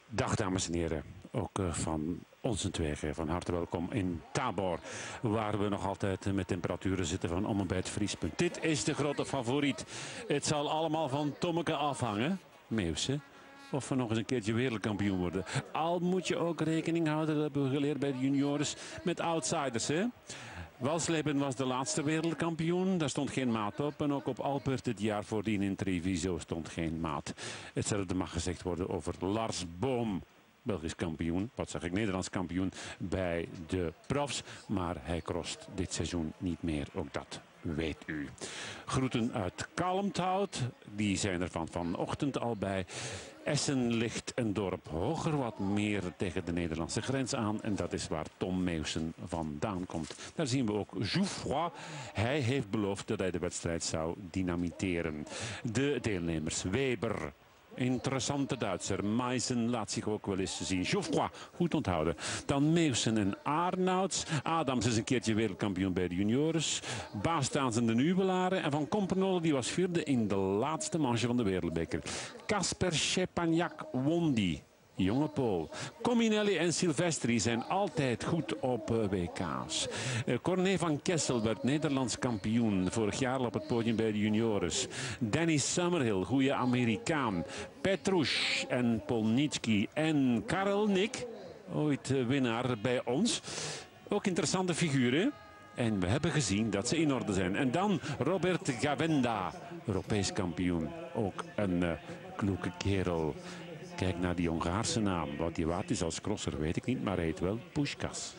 Dag dames en heren, ook van onze tweeën van harte welkom in Tabor, waar we nog altijd met temperaturen zitten van om en bij het vriespunt. Dit is de grote favoriet. Het zal allemaal van Tommeke afhangen, Meeuwse, of we nog eens een keertje wereldkampioen worden. Al moet je ook rekening houden, dat hebben we geleerd bij de juniores, met outsiders, hè. Walsleben was de laatste wereldkampioen, daar stond geen maat op. En ook op Alpert het jaar voordien in Treviso stond geen maat. Hetzelfde mag gezegd worden over Lars Boom. Belgisch kampioen, wat zeg ik, Nederlands kampioen bij de profs. Maar hij crost dit seizoen niet meer, ook dat weet u. Groeten uit Kalmthout, die zijn er vanochtend al bij. Essen ligt een dorp hoger, wat meer tegen de Nederlandse grens aan. En dat is waar Tom Meeuwsen vandaan komt. Daar zien we ook Jouffroy. Hij heeft beloofd dat hij de wedstrijd zou dynamiteren. De deelnemers Weber. Interessante Duitser. Meissen laat zich ook wel eens zien. Jouffroy, goed onthouden. Dan Meeuwsen en Arnouds. Adams is een keertje wereldkampioen bij de juniores. Baas en de Nubelaren. En Van Kompernolle die was vierde in de laatste manche van de wereldbeker. Kasper Szczepaniak won die. Jonge Pool. Cominelli en Silvestri zijn altijd goed op WK's. Corné van Kessel werd Nederlands kampioen. Vorig jaar op het podium bij de juniores. Danny Summerhill, goede Amerikaan. Petrush en Polnitsky en Karel Nick, ooit winnaar bij ons. Ook interessante figuren. En we hebben gezien dat ze in orde zijn. En dan Robert Gavenda, Europees kampioen. Ook een kloeke kerel. Kijk naar die Hongaarse naam. Wat die waard is als crosser weet ik niet, maar hij heet wel Pushkas.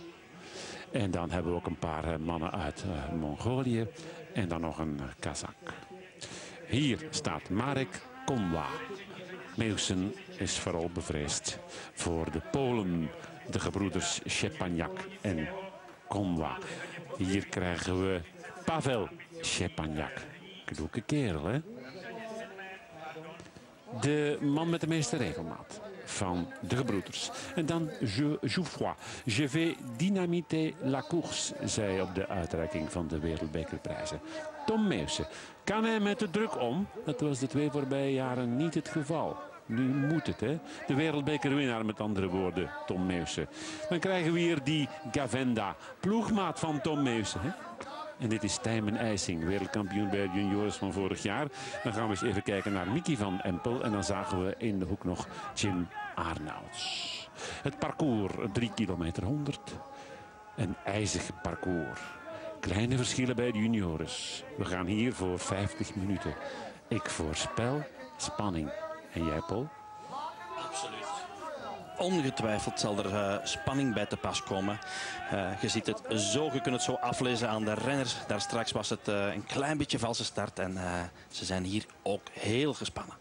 En dan hebben we ook een paar mannen uit Mongolië. En dan nog een Kazak. Hier staat Marek Konwa. Meeuwsen is vooral bevreesd voor de Polen. De gebroeders Szczepaniak en Konwa. Hier krijgen we Pavel Szczepaniak. Kloeke kerel, hè? De man met de meeste regelmaat van de gebroeders. En dan Jouffroy. Je vais dynamiter la course, zei op de uitreiking van de wereldbekerprijzen. Tom Meeuwsen. Kan hij met de druk om? Dat was de 2 voorbije jaren niet het geval. Nu moet het, hè. De wereldbekerwinnaar, met andere woorden, Tom Meeuwsen. Dan krijgen we hier die Gavenda, ploegmaat van Tom Meeuwsen, hè. En dit is Tijmen IJsing, wereldkampioen bij de juniors van vorig jaar. Dan gaan we eens even kijken naar Mickey van Empel. En dan zagen we in de hoek nog Jim Arnouds. Het parcours, 3 kilometer 100. Een ijzig parcours. Kleine verschillen bij de juniors. We gaan hier voor 50 minuten. Ik voorspel spanning. En jij, Paul? Absoluut. Ongetwijfeld zal er spanning bij te pas komen. Je ziet het zo, je kunt het zo aflezen aan de renners. Daar straks was het een klein beetje valse start en ze zijn hier ook heel gespannen.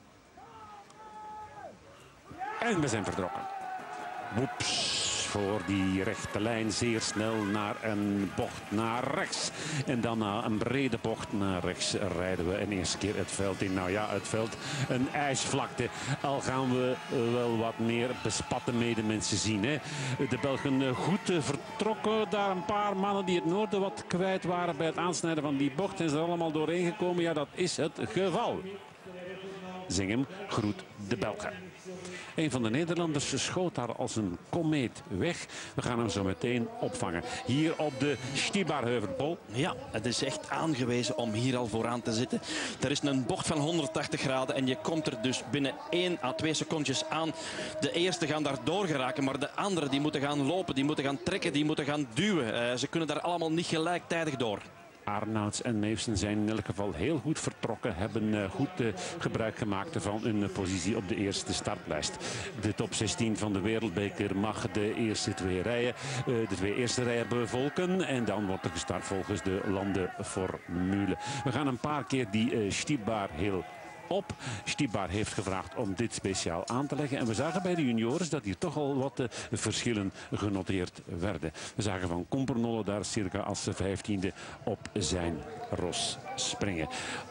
En we zijn vertrokken. Woeps. Voor die rechte lijn zeer snel naar een bocht naar rechts. En dan na een brede bocht naar rechts rijden we een eerste keer het veld in. Nou ja, het veld, een ijsvlakte. Al gaan we wel wat meer bespatte medemensen zien, hè. De Belgen goed vertrokken. Daar een paar mannen die het noorden wat kwijt waren bij het aansnijden van die bocht. Zijn ze er allemaal doorheen gekomen? Ja, dat is het geval. Zingem groet de Belgen. Een van de Nederlanders schoot daar als een komeet weg. We gaan hem zo meteen opvangen. Hier op de Stibarheuvelpol. Ja, het is echt aangewezen om hier al vooraan te zitten. Er is een bocht van 180 graden en je komt er dus binnen 1 à 2 secondjes aan. De eerste gaan daar door geraken, maar de anderen die moeten gaan lopen, die moeten gaan trekken, die moeten gaan duwen. Ze kunnen daar allemaal niet gelijktijdig door. Arnouds en Meeuwsen zijn in elk geval heel goed vertrokken. Hebben goed gebruik gemaakt van hun positie op de eerste startlijst. De top 16 van de wereldbeker mag de eerste 2 rijen, de 2 eerste rijen bevolken. En dan wordt er gestart volgens de landenformule. We gaan een paar keer die Stibar heel op. Stibar heeft gevraagd om dit speciaal aan te leggen. En we zagen bij de juniors dat hier toch al wat verschillen genoteerd werden. We zagen Van Kompernolle daar circa als 15e op zijn ros springen.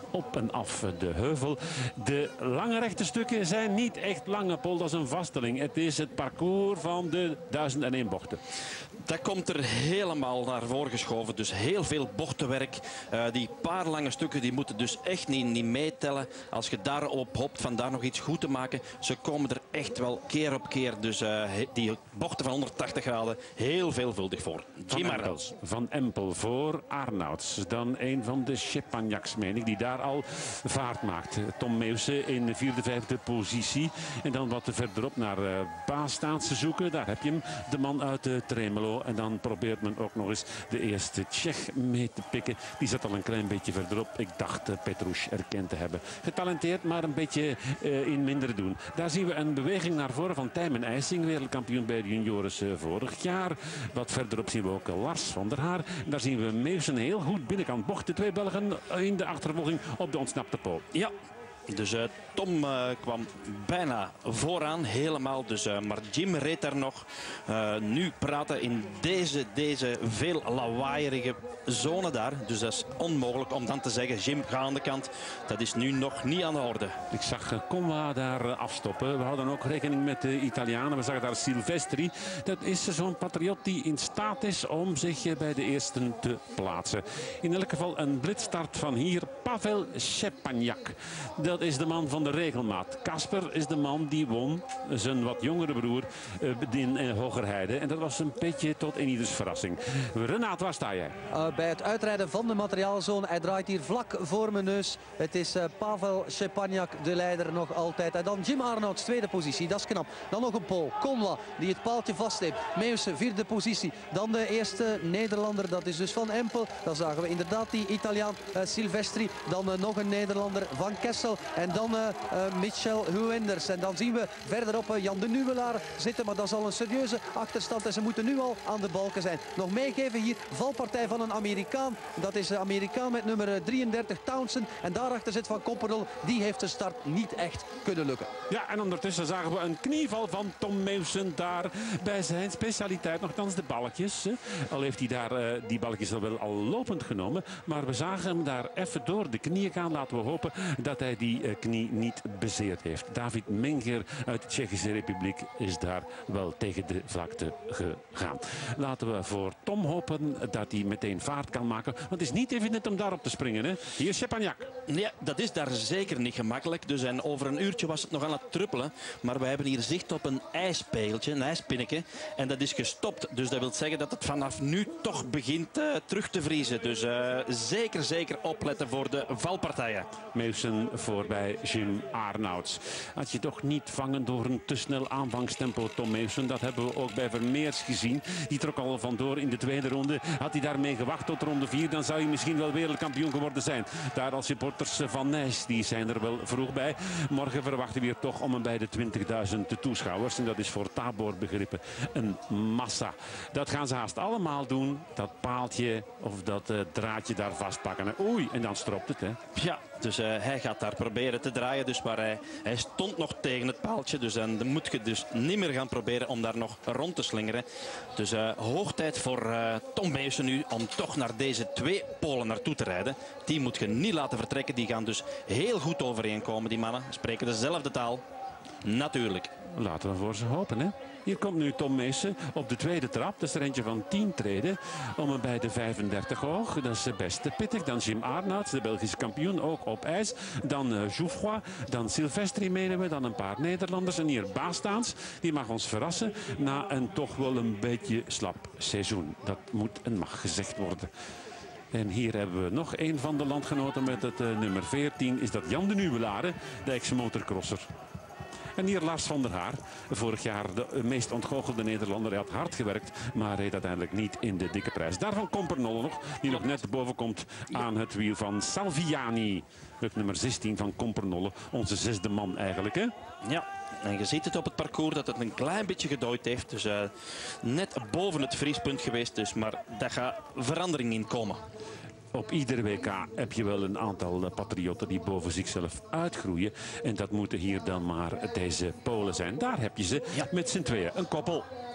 op en af de heuvel. De lange rechte stukken zijn niet echt lange, Paul. Dat is een vaststelling. Het is het parcours van de 1001 bochten. Dat komt er helemaal naar voren geschoven. Dus heel veel bochtenwerk. Die paar lange stukken die moeten dus echt niet meetellen. Als je daarop hoopt van daar nog iets goed te maken. Ze komen er echt wel keer op keer. Dus die bochten van 180 graden heel veelvuldig voor. Jim Arnouds. Van Empel voor Arnouds. Dan een van de Szczepaniaks, meen ik, die daar al vaart maakt. Tom Meeuwse in de 4e, 5e positie. En dan wat verderop naar Bastaanse zoeken. Daar heb je hem, de man uit Tremelo. En dan probeert men ook nog eens de eerste Tsjech mee te pikken. Die zat al een klein beetje verderop. Ik dacht Petruš erkend te hebben. Getalenteerd, maar een beetje in minder doen. Daar zien we een beweging naar voren van Tijmen IJsing. Wereldkampioen bij de juniores vorig jaar. Wat verderop zien we ook Lars van der Haar. En daar zien we Meeuwsen heel goed binnenkant bocht. De 2 Belgen in de achtervolging op de ontsnapte Pool. Ja. Dus Tom kwam bijna vooraan, helemaal. Dus, maar Jim reed daar nog. Nu praten in deze veel lawaaierige zone daar. Dus dat is onmogelijk om dan te zeggen, Jim, ga aan de kant. Dat is nu nog niet aan de orde. Ik zag Conwa daar afstoppen. We hadden ook rekening met de Italianen. We zagen daar Silvestri. Dat is zo'n patriot die in staat is om zich bij de eersten te plaatsen. In elk geval een blitstart van hier. Pavel Szczepaniak. Dat is de man van de regelmaat. Kasper is de man die won. Zijn wat jongere broer in Hogerheide. En dat was een beetje tot in ieders verrassing. Renaat, waar sta jij? Bij het uitrijden van de materiaalzone. Hij draait hier vlak voor mijn neus. Het is Pavel Szczepaniak, de leider nog altijd. En dan Jim Arnouds, 2e positie. Dat is knap. Dan nog een Pool. Conwa, die het paaltje vastneemt. Meeuwse, 4e positie. Dan de eerste Nederlander. Dat is dus van Empel. Dan zagen we inderdaad die Italiaan Silvestri. Dan nog een Nederlander van Kessel. En dan Michel Huenders. En dan zien we verderop Jan de Nuwelaar zitten. Maar dat is al een serieuze achterstand. En ze moeten nu al aan de balken zijn. Nog meegeven hier. Valpartij van een Amerikaan. Dat is de Amerikaan met nummer 33 Townsend. En daarachter zit Van Kompernolle. Die heeft de start niet echt kunnen lukken. Ja, en ondertussen zagen we een knieval van Tom Meeuwsen daar bij zijn specialiteit. Nogthans de balkjes. Al heeft hij daar die balkjes al lopend genomen. Maar we zagen hem daar even door de knieën gaan. Laten we hopen dat hij die knie niet bezeerd heeft. David Menger uit de Tsjechische Republiek is daar wel tegen de vlakte gegaan. Laten we voor Tom hopen dat hij meteen vaart kan maken. Want het is niet evident om daarop te springen. Hè? Hier is Szczepaniak. Ja, dat is daar zeker niet gemakkelijk. Dus en over een uurtje was het nog aan het druppelen. Maar we hebben hier zicht op een ijspegeltje, een ijspinnetje. En dat is gestopt. Dus dat wil zeggen dat het vanaf nu toch begint terug te vriezen. Dus zeker opletten voor de valpartijen. Meeuwsen voorbij Jim Arnouds. Had je toch niet vangen door een te snel aanvangstempo, Tom Meeuwsen. Dat hebben we ook bij Vermeers gezien. Die trok al vandoor in de 2e ronde. Had hij daarmee gewacht tot ronde 4, dan zou hij misschien wel wereldkampioen geworden zijn. Daar als supporters van Nijs, die zijn er wel vroeg bij. Morgen verwachten we hier toch om en bij de 20.000 toeschouwers. En dat is voor Tabor begrippen een massa. Dat gaan ze haast allemaal doen. Dat paaltje of dat draadje daar vastpakken. Oei, en dan stropt het, hè. Ja, dus hij gaat daar proberen te draaien. Dus maar hij stond nog tegen het paaltje. Dus dan moet je dus niet meer gaan proberen om daar nog rond te slingeren. Dus hoog tijd voor Tom Meeuwsen nu om toch naar deze 2 Polen naartoe te rijden. Die moet je niet laten vertrekken. Die gaan dus heel goed overeenkomen. Die mannen spreken dezelfde taal. Natuurlijk. Laten we voor ze hopen, hè. Hier komt nu Tom Meeuwsen op de 2e trap. Dat is er eentje van 10 treden. Om en bij de 35 hoog. Dat is best pittig. Dan Jim Arnouds, de Belgische kampioen, ook op ijs. Dan Jouffroy. Dan Silvestri menen we. Dan een paar Nederlanders. En hier Bastaans. Die mag ons verrassen. Na een toch wel een beetje slap seizoen. Dat moet en mag gezegd worden. En hier hebben we nog een van de landgenoten met het nummer 14. Is dat Jan de Nuwelaar, de ex-motorcrosser. En hier Lars van der Haar. Vorig jaar de meest ontgoochelde Nederlander. Hij had hard gewerkt, maar reed uiteindelijk niet in de dikke prijs. Daarvan Kompernolle nog, die nog net boven komt aan het wiel van Salviani. Rug nummer 16 van Kompernolle. Onze 6e man eigenlijk, hè? Ja. En je ziet het op het parcours dat het een klein beetje gedooid heeft. Dus net boven het vriespunt geweest. Dus, maar daar gaat verandering in komen. Op iedere WK heb je wel een aantal patriotten die boven zichzelf uitgroeien. En dat moeten hier dan maar deze Polen zijn. Daar heb je ze met z'n tweeën. Een koppel.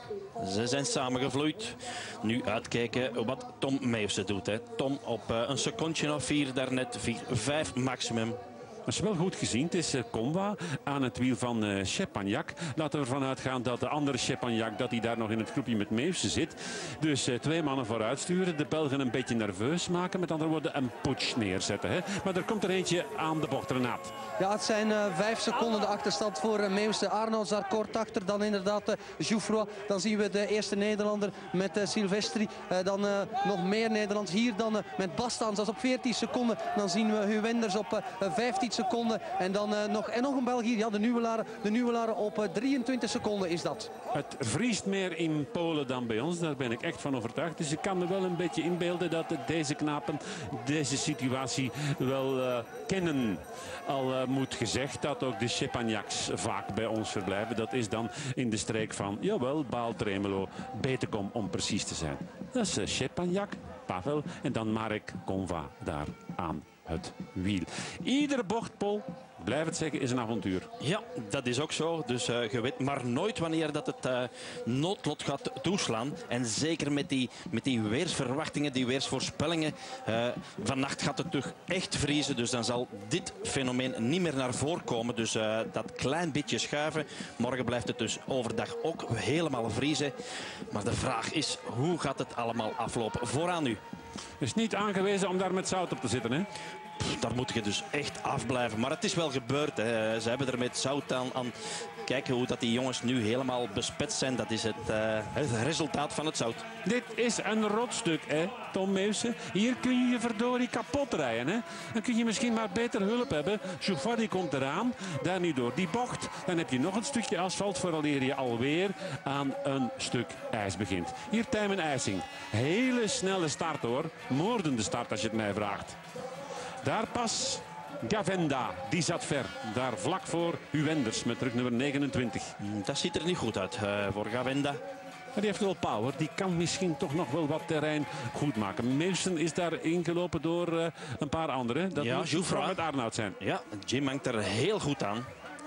Ze zijn samengevloeid. Nu uitkijken wat Tom Meeuwse doet. Hè. Tom op een secondje of 4 daarnet. 4-5 maximum. Dat is wel goed gezien. Het is Comwa aan het wiel van Szczepaniak. Laten we ervan uitgaan dat de andere Szczepaniak dat hij daar nog in het groepje met Meeuwse zit. Dus 2 mannen vooruit sturen. De Belgen een beetje nerveus maken. Met andere woorden een putsch neerzetten. Hè. Maar er komt er eentje aan de bocht, Renaat. Ja, het zijn 5 seconden de achterstand voor Meeuwse. Arnouds daar kort achter. Dan inderdaad Jouffroy. Dan zien we de eerste Nederlander met Silvestri. Dan nog meer Nederlands. Hier dan met Bastans. Dat is op 14 seconden. Dan zien we Huwenders op 15 seconden. En dan nog een België. Ja, de Nieuwelaren op 23 seconden is dat. Het vriest meer in Polen dan bij ons. Daar ben ik echt van overtuigd. Dus ik kan me wel een beetje inbeelden dat deze knapen deze situatie wel kennen. Al moet gezegd dat ook de Szczepaniaks vaak bij ons verblijven. Dat is dan in de streek van, jawel, Baal-Tremelo, Betekom om precies te zijn. Dat is Szczepaniak, Pavel en dan Marek Comwa daar aan het wiel. Iedere bocht, Paul, blijf het zeggen, is een avontuur. Ja, dat is ook zo. Dus je weet maar nooit wanneer dat het noodlot gaat toeslaan. En zeker met die weersverwachtingen, die weersvoorspellingen. Vannacht gaat het toch echt vriezen. Dus dan zal dit fenomeen niet meer naar voren komen. Dus dat klein beetje schuiven. Morgen blijft het dus overdag ook helemaal vriezen. Maar de vraag is, hoe gaat het allemaal aflopen? Vooraan nu. Het is niet aangewezen om daar met zout op te zitten, hè? Daar moet je dus echt afblijven. Maar het is wel gebeurd. Hè. Ze hebben er met zout aan. Kijken hoe dat die jongens nu helemaal bespetst zijn. Dat is het resultaat van het zout. Dit is een rotstuk, hè, Tom Meeuwse. Hier kun je verdorie kapot rijden, hè. Dan kun je misschien maar beter hulp hebben. Jouffroy die komt eraan, daar niet door die bocht. Dan heb je nog een stukje asfalt vooraleer je alweer aan een stuk ijs begint. Hier Tijmen IJsing. Hele snelle start, hoor. Moordende start als je het mij vraagt. Daar pas Gavenda, die zat ver. Daar vlak voor Huwenders met rug nummer 29. Dat ziet er niet goed uit voor Gavenda. Maar die heeft wel power. Die kan misschien toch nog wel wat terrein goed maken. Meeuwsen is daar ingelopen door een paar anderen. Dat moet Jouffroy met Arnoud zijn. Ja, Jim hangt er heel goed aan.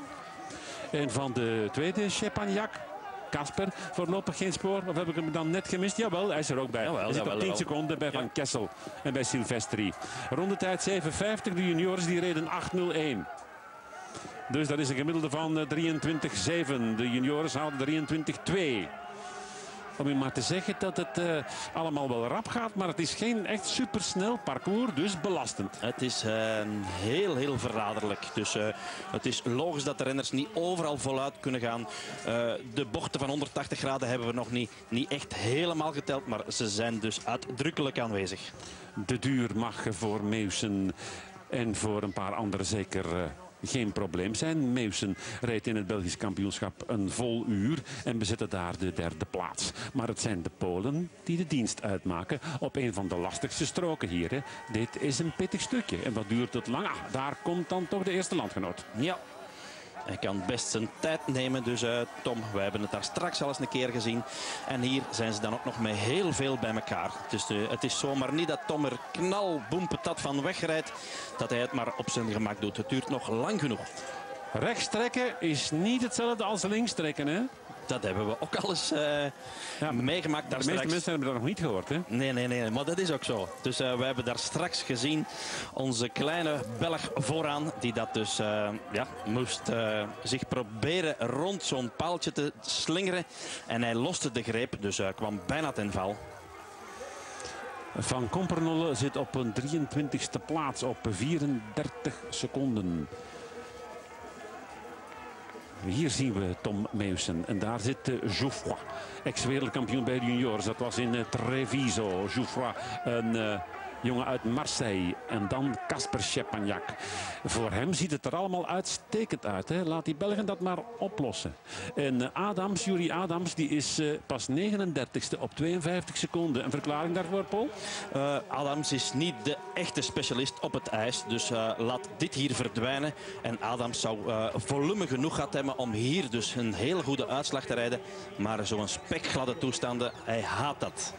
En van de tweede Szczepaniak, Kasper, voorlopig geen spoor. Of heb ik hem dan net gemist? Jawel, hij is er ook bij. Hij zit op 10 seconden bij Van Kessel en bij Silvestri. Rondetijd 7:50. De juniors die reden 8:01. Dus dat is een gemiddelde van 23:7. De juniors haalden 23:2. Om u maar te zeggen dat het allemaal wel rap gaat. Maar het is geen echt supersnel parcours, dus belastend. Het is heel verraderlijk. Dus het is logisch dat de renners niet overal voluit kunnen gaan. De bochten van 180 graden hebben we nog niet echt helemaal geteld. Maar ze zijn dus uitdrukkelijk aanwezig. De duur mag voor Meeuwsen en voor een paar anderen zeker geen probleem zijn. Meeuwsen reed in het Belgisch kampioenschap een vol uur en bezette daar de 3e plaats. Maar het zijn de Polen die de dienst uitmaken op een van de lastigste stroken hier. Hè. Dit is een pittig stukje. En wat duurt het lang? Daar komt dan toch de eerste landgenoot. Ja. Hij kan best zijn tijd nemen. Dus Tom, wij hebben het daar straks al eens een keer gezien. En hier zijn ze dan ook nog met heel veel bij elkaar. Dus het is zomaar niet dat Tom er knal, boem, patat van wegrijdt. Dat hij het maar op zijn gemak doet. Het duurt nog lang genoeg. Rechts trekken is niet hetzelfde als links trekken, hè? Dat hebben we ook al eens meegemaakt. De meeste mensen hebben dat nog niet gehoord, hè? Nee, maar dat is ook zo. Dus we hebben daar straks gezien onze kleine Belg vooraan. Die dat dus moest zich proberen rond zo'n paaltje te slingeren. En hij loste de greep, dus kwam bijna ten val. Van Kompernolle zit op een 23e plaats op 34 seconden. Hier zien we Tom Meeuwsen en daar zit Jouffroy, ex-wereldkampioen bij de juniors. Dat was in Treviso. Jouffroy, een jongen uit Marseille. En dan Kasper Szczepaniak. Voor hem ziet het er allemaal uitstekend uit. Hè? Laat die Belgen dat maar oplossen. En Yuri Adams, die is pas 39ste op 52 seconden. Een verklaring daarvoor, Paul? Adams is niet de echte specialist op het ijs. Dus laat dit hier verdwijnen. En Adams zou volume genoeg gehad hebben om hier dus een hele goede uitslag te rijden. Maar zo'n spekgladde toestanden, hij haat dat.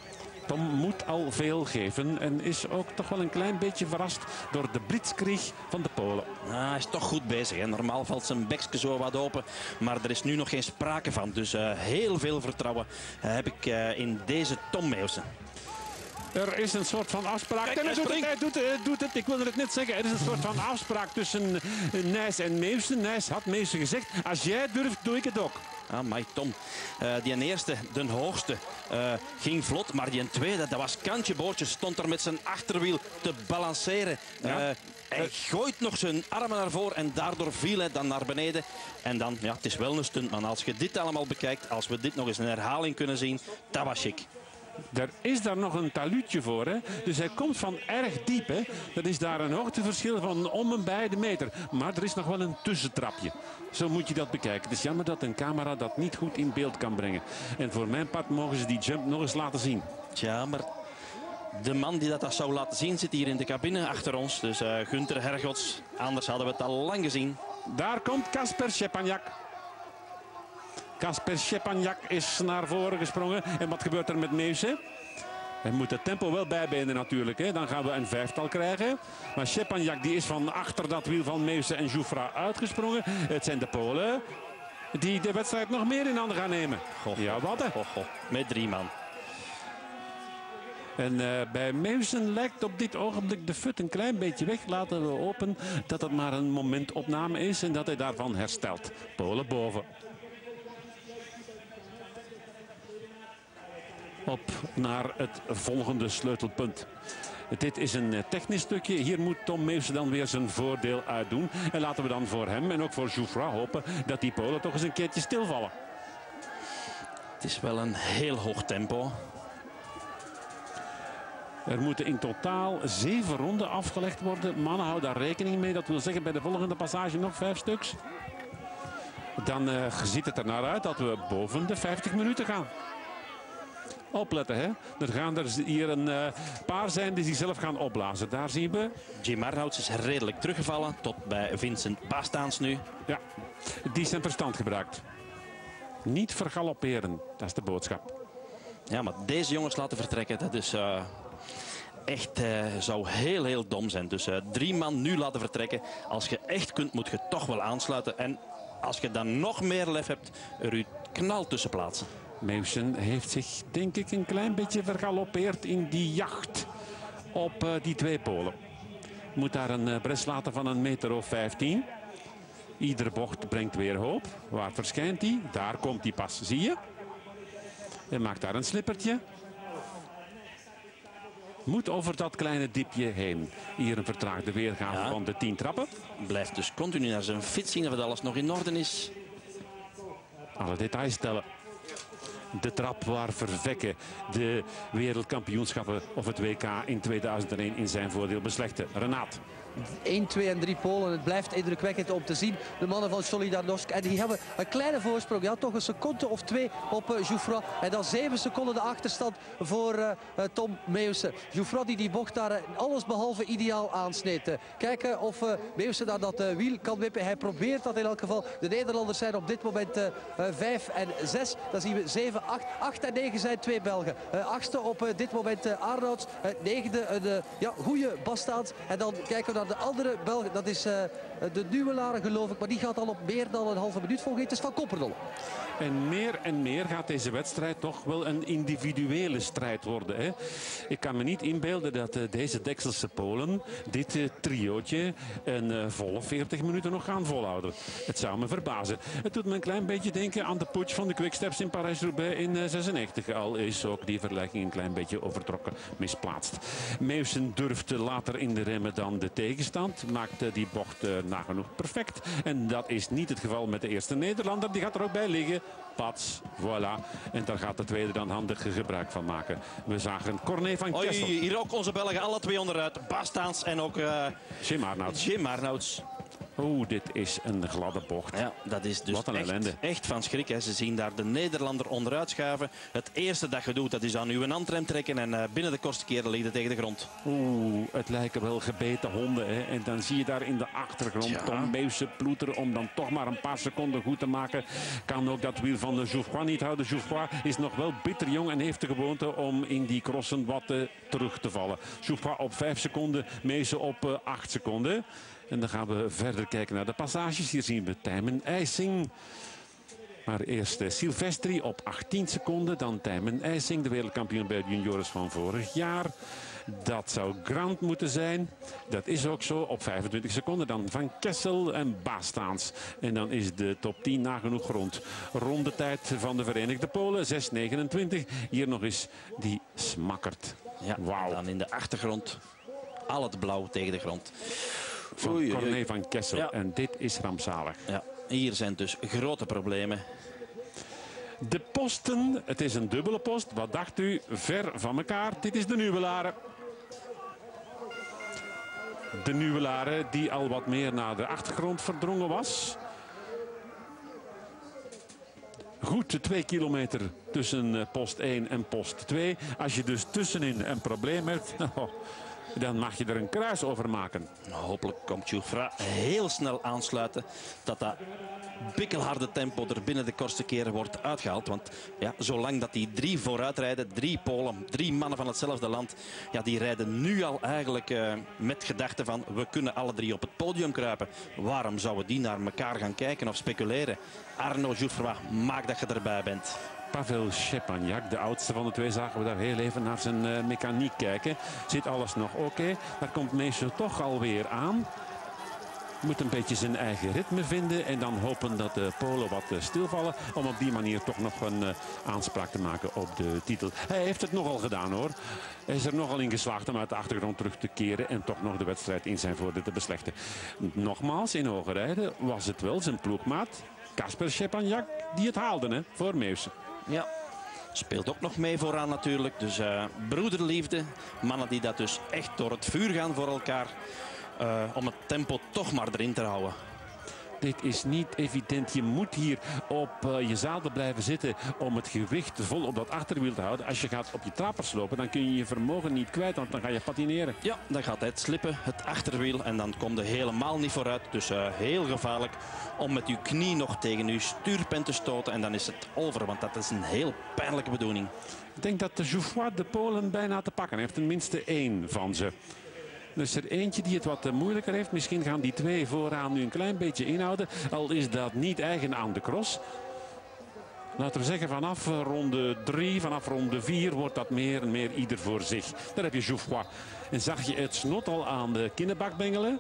Tom moet al veel geven en is ook toch wel een klein beetje verrast door de blitzkrieg van de Polen. Nou, hij is toch goed bezig. Hè. Normaal valt zijn bekje zo wat open, maar er is nu nog geen sprake van. Dus heel veel vertrouwen heb ik in deze Tom Meeuwse. Er is een soort van afspraak. Kijk, hij doet het. Ik wilde het net zeggen. Er is een soort van afspraak tussen Nys en Meeuwse. Nys had Meeuwse gezegd, als jij durft, doe ik het ook. Amai, Tom. Die eerste, de hoogste, ging vlot. Maar die tweede, dat was kantje boordje, stond er met zijn achterwiel te balanceren. Ja. Hij gooit nog zijn armen naar voren en daardoor viel hij dan naar beneden. En dan, ja, het is wel een stuntman. Als je dit allemaal bekijkt, als we dit nog eens een herhaling kunnen zien, dat was chic. Er is daar nog een taluutje voor. Hè? Dus hij komt van erg diep. Hè? Dat is daar een hoogteverschil van om en bij de meter. Maar er is nog wel een tussentrapje. Zo moet je dat bekijken. Het is jammer dat een camera dat niet goed in beeld kan brengen. En voor mijn part mogen ze die jump nog eens laten zien. Tja, maar de man die dat zou laten zien zit hier in de cabine achter ons. Dus Gunther Hergots. Anders hadden we het al lang gezien. Daar komt Kasper Szczepaniak. Kasper Szczepaniak is naar voren gesprongen. En wat gebeurt er met Meeuwse? Hij moet het tempo wel bijbenen natuurlijk. Hè. Dan gaan we een vijftal krijgen. Maar Szczepaniak die is van achter dat wiel van Meeuwse en Joufra uitgesprongen. Het zijn de Polen die de wedstrijd nog meer in handen gaan nemen. Ja, wat hè? Met 3 man. En bij Meeuwse lijkt op dit ogenblik de fut een klein beetje weg. Laten we open dat het maar een momentopname is en dat hij daarvan herstelt. Polen boven. Op naar het volgende sleutelpunt. Dit is een technisch stukje. Hier moet Tom Meeuwse dan weer zijn voordeel uitdoen. En laten we dan voor hem en ook voor Joufra hopen dat die Polen toch eens een keertje stilvallen. Het is wel een heel hoog tempo. Er moeten in totaal 7 ronden afgelegd worden. Mannen, hou daar rekening mee. Dat wil zeggen bij de volgende passage nog 5 stuks. Dan ziet het er naar uit dat we boven de 50 minuten gaan. Opletten, hè. Er gaan er hier een paar zijn die zichzelf gaan opblazen. Daar zien we. Jim Arnouds is redelijk teruggevallen. Tot bij Vincent Bastaans nu. Ja, die zijn verstand gebruikt. Niet vergalopperen, dat is de boodschap. Ja, maar deze jongens laten vertrekken, dat is echt zou heel dom zijn. Dus 3 man nu laten vertrekken. Als je echt kunt, moet je toch wel aansluiten. En als je dan nog meer lef hebt, er u knal tussen plaatsen. Meeuwse heeft zich, denk ik, een klein beetje vergaloppeerd in die jacht op die 2 Polen. Moet daar een bres laten van 1,15 meter. Iedere bocht brengt weer hoop. Waar verschijnt hij? Daar komt hij pas, zie je? Hij maakt daar een slippertje. Moet over dat kleine diepje heen. Hier een vertraagde weergave van de 10 trappen. Blijft dus continu naar zijn fiets zien of het alles nog in orde is. Alle details tellen. De trap waar Vervekke de wereldkampioenschappen of het WK in 2001 in zijn voordeel beslechtte. Renaat. 1, 2 en 3 Polen. Het blijft indrukwekkend om te zien. De mannen van Solidarnosc. En die hebben een kleine voorsprong. Ja, toch een seconde of 2 op Joufra. En dan 7 seconden de achterstand voor Tom Meeuwse. Joufra die bocht daar alles behalve ideaal aansneed. Kijken of Meeuwse daar dat wiel kan wippen. Hij probeert dat in elk geval. De Nederlanders zijn op dit moment 5 en 6. Dan zien we 7, 8. 8 en 9 zijn 2 Belgen. 8e op dit moment Arnouds. 9e een goede Bastaans. En dan kijken we naar de andere Belgen. Dat is de Nuwelaar, geloof ik. Maar die gaat al op meer dan een halve minuut volgen. Het is Van Kopperdel. En meer gaat deze wedstrijd toch wel een individuele strijd worden. Hè? Ik kan me niet inbeelden dat deze Dekselse Polen dit triootje een volle 40 minuten nog gaan volhouden. Het zou me verbazen. Het doet me een klein beetje denken aan de putsch van de Quicksteps in Parijs-Roubaix in 96. Al is ook die vergelijking een klein beetje overtrokken, misplaatst. Meeuwse durft later in de remmen dan de tegenstand. Maakt die bocht nagenoeg perfect. En dat is niet het geval met de eerste Nederlander. Die gaat er ook bij liggen. Pats, voilà. En daar gaat de tweede dan handig gebruik van maken. We zagen Corné van Kessel. Hier ook onze Belgen, alle 2 onderuit. Bastaans en ook Jim Arnouds. Jim Arnouds. Oeh, dit is een gladde bocht. Ja, dat is dus Wat een ellende. echt van schrik. Hè. Ze zien daar de Nederlander onderuit schuiven. Het eerste dat je doet, dat is aan uw handrem trekken en binnen de kortste keren ligt het tegen de grond. Oeh, het lijken wel gebeten honden. Hè? En dan zie je daar in de achtergrond Tom Meeuwse ploeteren om dan toch maar een paar seconden goed te maken. Kan ook dat wiel van de Geoffroy niet houden. Geoffroy is nog wel bitter jong en heeft de gewoonte om in die crossen wat terug te vallen. Geoffroy op 5 seconden, Meeuwse op 8 seconden. En dan gaan we verder kijken naar de passages. Hier zien we Tijmen IJsing. Maar eerst Silvestri op 18 seconden. Dan Tijmen IJsing, de wereldkampioen bij de juniors van vorig jaar. Dat zou Grant moeten zijn. Dat is ook zo op 25 seconden. Dan Van Kessel en Bastaans. En dan is de top 10 nagenoeg rond. Rondetijd van de Verenigde Polen 6:29. Hier nog eens die smakkert. Ja, wauw. Dan in de achtergrond al het blauw tegen de grond. Van Corné van Kessel. Ja. En dit is rampzalig. Ja, hier zijn dus grote problemen. De posten, het is een dubbele post. Wat dacht u? Ver van elkaar. Dit is de Nuwelaren. De Nuwelaren die al wat meer naar de achtergrond verdrongen was. Goed 2 kilometer tussen post 1 en post 2. Als je dus tussenin een probleem hebt, dan mag je er een kruis over maken. Hopelijk komt Geoffroy heel snel aansluiten. Dat bikkelharde tempo er binnen de kortste keren wordt uitgehaald. Want ja, zolang dat die 3 vooruit rijden, 3 Polen, 3 mannen van hetzelfde land. Ja, die rijden nu al eigenlijk met gedachten van we kunnen alle 3 op het podium kruipen. Waarom zouden die naar elkaar gaan kijken of speculeren? Arnaud Geoffroy, maak dat je erbij bent. Pavel Szczepaniak, de oudste van de twee, zagen we daar heel even naar zijn mechaniek kijken. Zit alles nog oké? Daar komt Meeuwse toch alweer aan. Moet een beetje zijn eigen ritme vinden en dan hopen dat de Polen wat stilvallen om op die manier toch nog een aanspraak te maken op de titel. Hij heeft het nogal gedaan hoor. Hij is er nogal in geslaagd om uit de achtergrond terug te keren en toch nog de wedstrijd in zijn voordeel te beslechten. Nogmaals, in hoge rijden was het wel zijn ploegmaat Kasper Szczepaniak die het haalde hè, voor Meeuwse. Ja, speelt ook nog mee vooraan natuurlijk. Dus broederliefde. Mannen die dat dus echt door het vuur gaan voor elkaar. Om het tempo toch maar erin te houden. Dit is niet evident. Je moet hier op je zadel blijven zitten om het gewicht vol op dat achterwiel te houden. Als je gaat op je trappers lopen, dan kun je je vermogen niet kwijt, want dan ga je patineren. Ja, dan gaat hij het slippen, het achterwiel, en dan komt hij helemaal niet vooruit. Dus heel gevaarlijk om met uw knie nog tegen uw stuurpen te stoten. En dan is het over, want dat is een heel pijnlijke bedoeling. Ik denk dat de Geoffroy de Polen bijna te pakken heeft. Tenminste 1 van ze. Er is er eentje die het wat moeilijker heeft. Misschien gaan die 2 vooraan nu een klein beetje inhouden. Al is dat niet eigen aan de cross. Laten we zeggen vanaf ronde 3, vanaf ronde 4 wordt dat meer en meer ieder voor zich. Daar heb je Geoffroy. En zag je het snot al aan de kinnebak bengelen?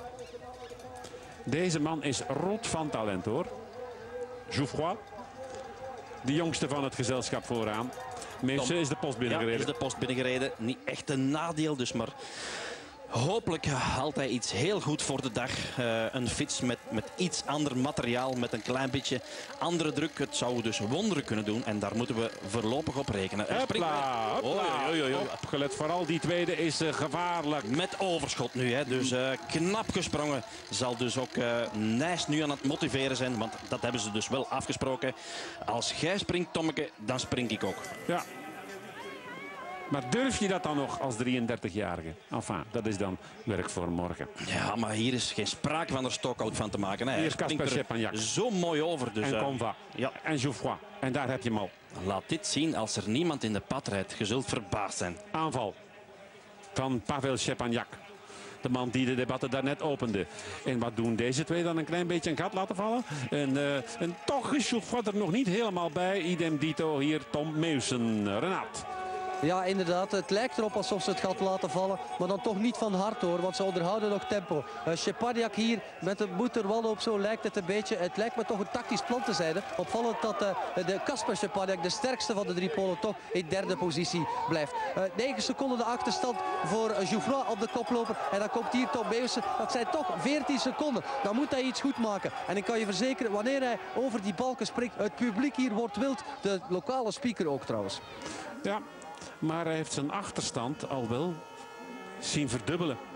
Deze man is rot van talent hoor. Geoffroy. De jongste van het gezelschap vooraan. Meeuwse is de post binnengereden. Ja, is de post binnengereden. Niet echt een nadeel dus, maar hopelijk haalt hij iets heel goed voor de dag. Een fiets met iets ander materiaal, met een klein beetje andere druk. Het zou dus wonderen kunnen doen en daar moeten we voorlopig op rekenen. Hopla, opgelet, vooral die tweede is gevaarlijk. Met overschot nu, hè. Dus knap gesprongen. Zal dus ook Nijs nu aan het motiveren zijn, want dat hebben ze dus wel afgesproken. Als jij springt, Tommeke, dan spring ik ook. Ja. Maar durf je dat dan nog als 33-jarige? Enfin, dat is dan werk voor morgen. Ja, maar hier is geen sprake van er stokout van te maken. Hè. Hier is Kasper Szczepaniak. Zo mooi over. Dus, en Conva. Ja. En Geoffroy. En daar heb je hem al. Laat dit zien als er niemand in de pad rijdt. Je zult verbaasd zijn. Aanval van Pavel Szczepaniak. De man die de debatten daarnet opende. En wat doen deze twee dan? Een klein beetje een gat laten vallen. En toch is Geoffroy er nog niet helemaal bij. Idem dito hier Tom Meeuwsen. Renaat. Ja, inderdaad. Het lijkt erop alsof ze het gat laten vallen. Maar dan toch niet van hard hoor. Want ze onderhouden nog tempo. Szczepaniak hier met een boeterwal op. Zo lijkt het een beetje. Het lijkt me toch een tactisch plan te zijn. Opvallend dat de Kasper Szczepaniak, de sterkste van de 3 Polen, toch in 3e positie blijft. 9 seconden de achterstand voor Geoffroy op de koploper. En dan komt hier Tom Meeuwse. Dat zijn toch 14 seconden. Dan moet hij iets goed maken. En ik kan je verzekeren, wanneer hij over die balken springt, het publiek hier wordt wild. De lokale speaker ook trouwens. Ja. Maar hij heeft zijn achterstand al wel zien verdubbelen.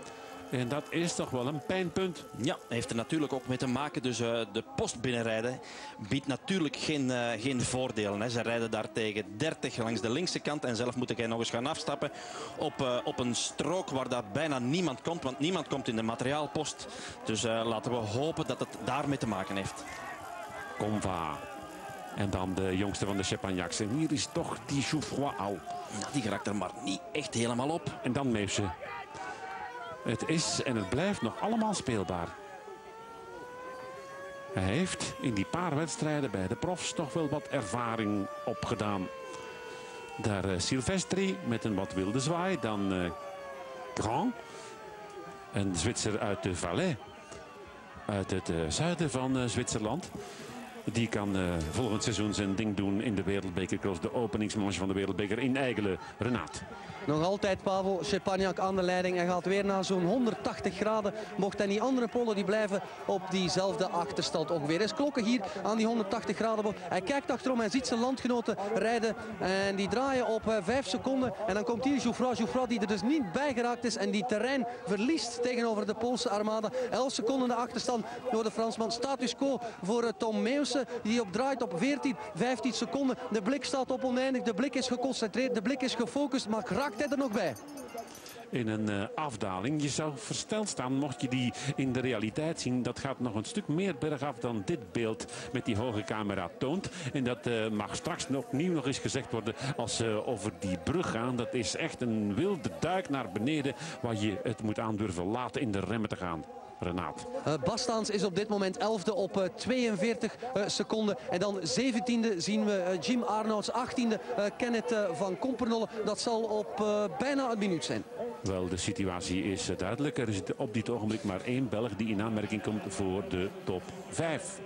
En dat is toch wel een pijnpunt. Ja, heeft er natuurlijk ook mee te maken. Dus de post binnenrijden biedt natuurlijk geen voordelen. Hè. Ze rijden daar tegen 30 langs de linkse kant. En zelf moet hij nog eens gaan afstappen op een strook waar daar bijna niemand komt. Want niemand komt in de materiaalpost. Dus laten we hopen dat het daarmee te maken heeft. Conva. En dan de jongste van de Chepagnacs. En hier is toch die Jouffroy al. Nou, die raakt er maar niet echt helemaal op. En dan Meeuwse. Het is en het blijft nog allemaal speelbaar. Hij heeft in die paar wedstrijden bij de profs toch wel wat ervaring opgedaan. Daar Silvestri met een wat wilde zwaai. Dan Grand. Een Zwitser uit de Valais. Uit het zuiden van Zwitserland. Die kan volgend seizoen zijn ding doen in de Wereldbeker. De openingsmanche van de Wereldbeker in Eigelen. Renaat. Nog altijd Pavel Šepaňák aan de leiding. Hij gaat weer naar zo'n 180 graden. Mocht hij die andere Polen die blijven op diezelfde achterstand ongeveer. Is klokken hier aan die 180 graden. Hij kijkt achterom en ziet zijn landgenoten rijden. En die draaien op 5 seconden. En dan komt hier Jouffroy die er dus niet bij geraakt is. En die terrein verliest tegenover de Poolse armada. 11 seconden de achterstand door de Fransman. Status quo voor Tom Meeuwse. Die draait op 14, 15 seconden. De blik staat op oneindig. De blik is geconcentreerd. De blik is gefocust. Maar raakt hij er nog bij? In een afdaling. Je zou versteld staan mocht je die in de realiteit zien. Dat gaat nog een stuk meer bergaf dan dit beeld met die hoge camera toont. En dat mag straks opnieuw nog eens gezegd worden als ze over die brug gaan. Dat is echt een wilde duik naar beneden waar je het moet aandurven laten in de remmen te gaan. Renaat. Bastaans is op dit moment 11e op 42 seconden. En dan 17e zien we Jim Arnouds, 18e Kenneth van Kompernolle. Dat zal op bijna een minuut zijn. Wel, de situatie is duidelijk. Er is op dit ogenblik maar 1 Belg die in aanmerking komt voor de top 5.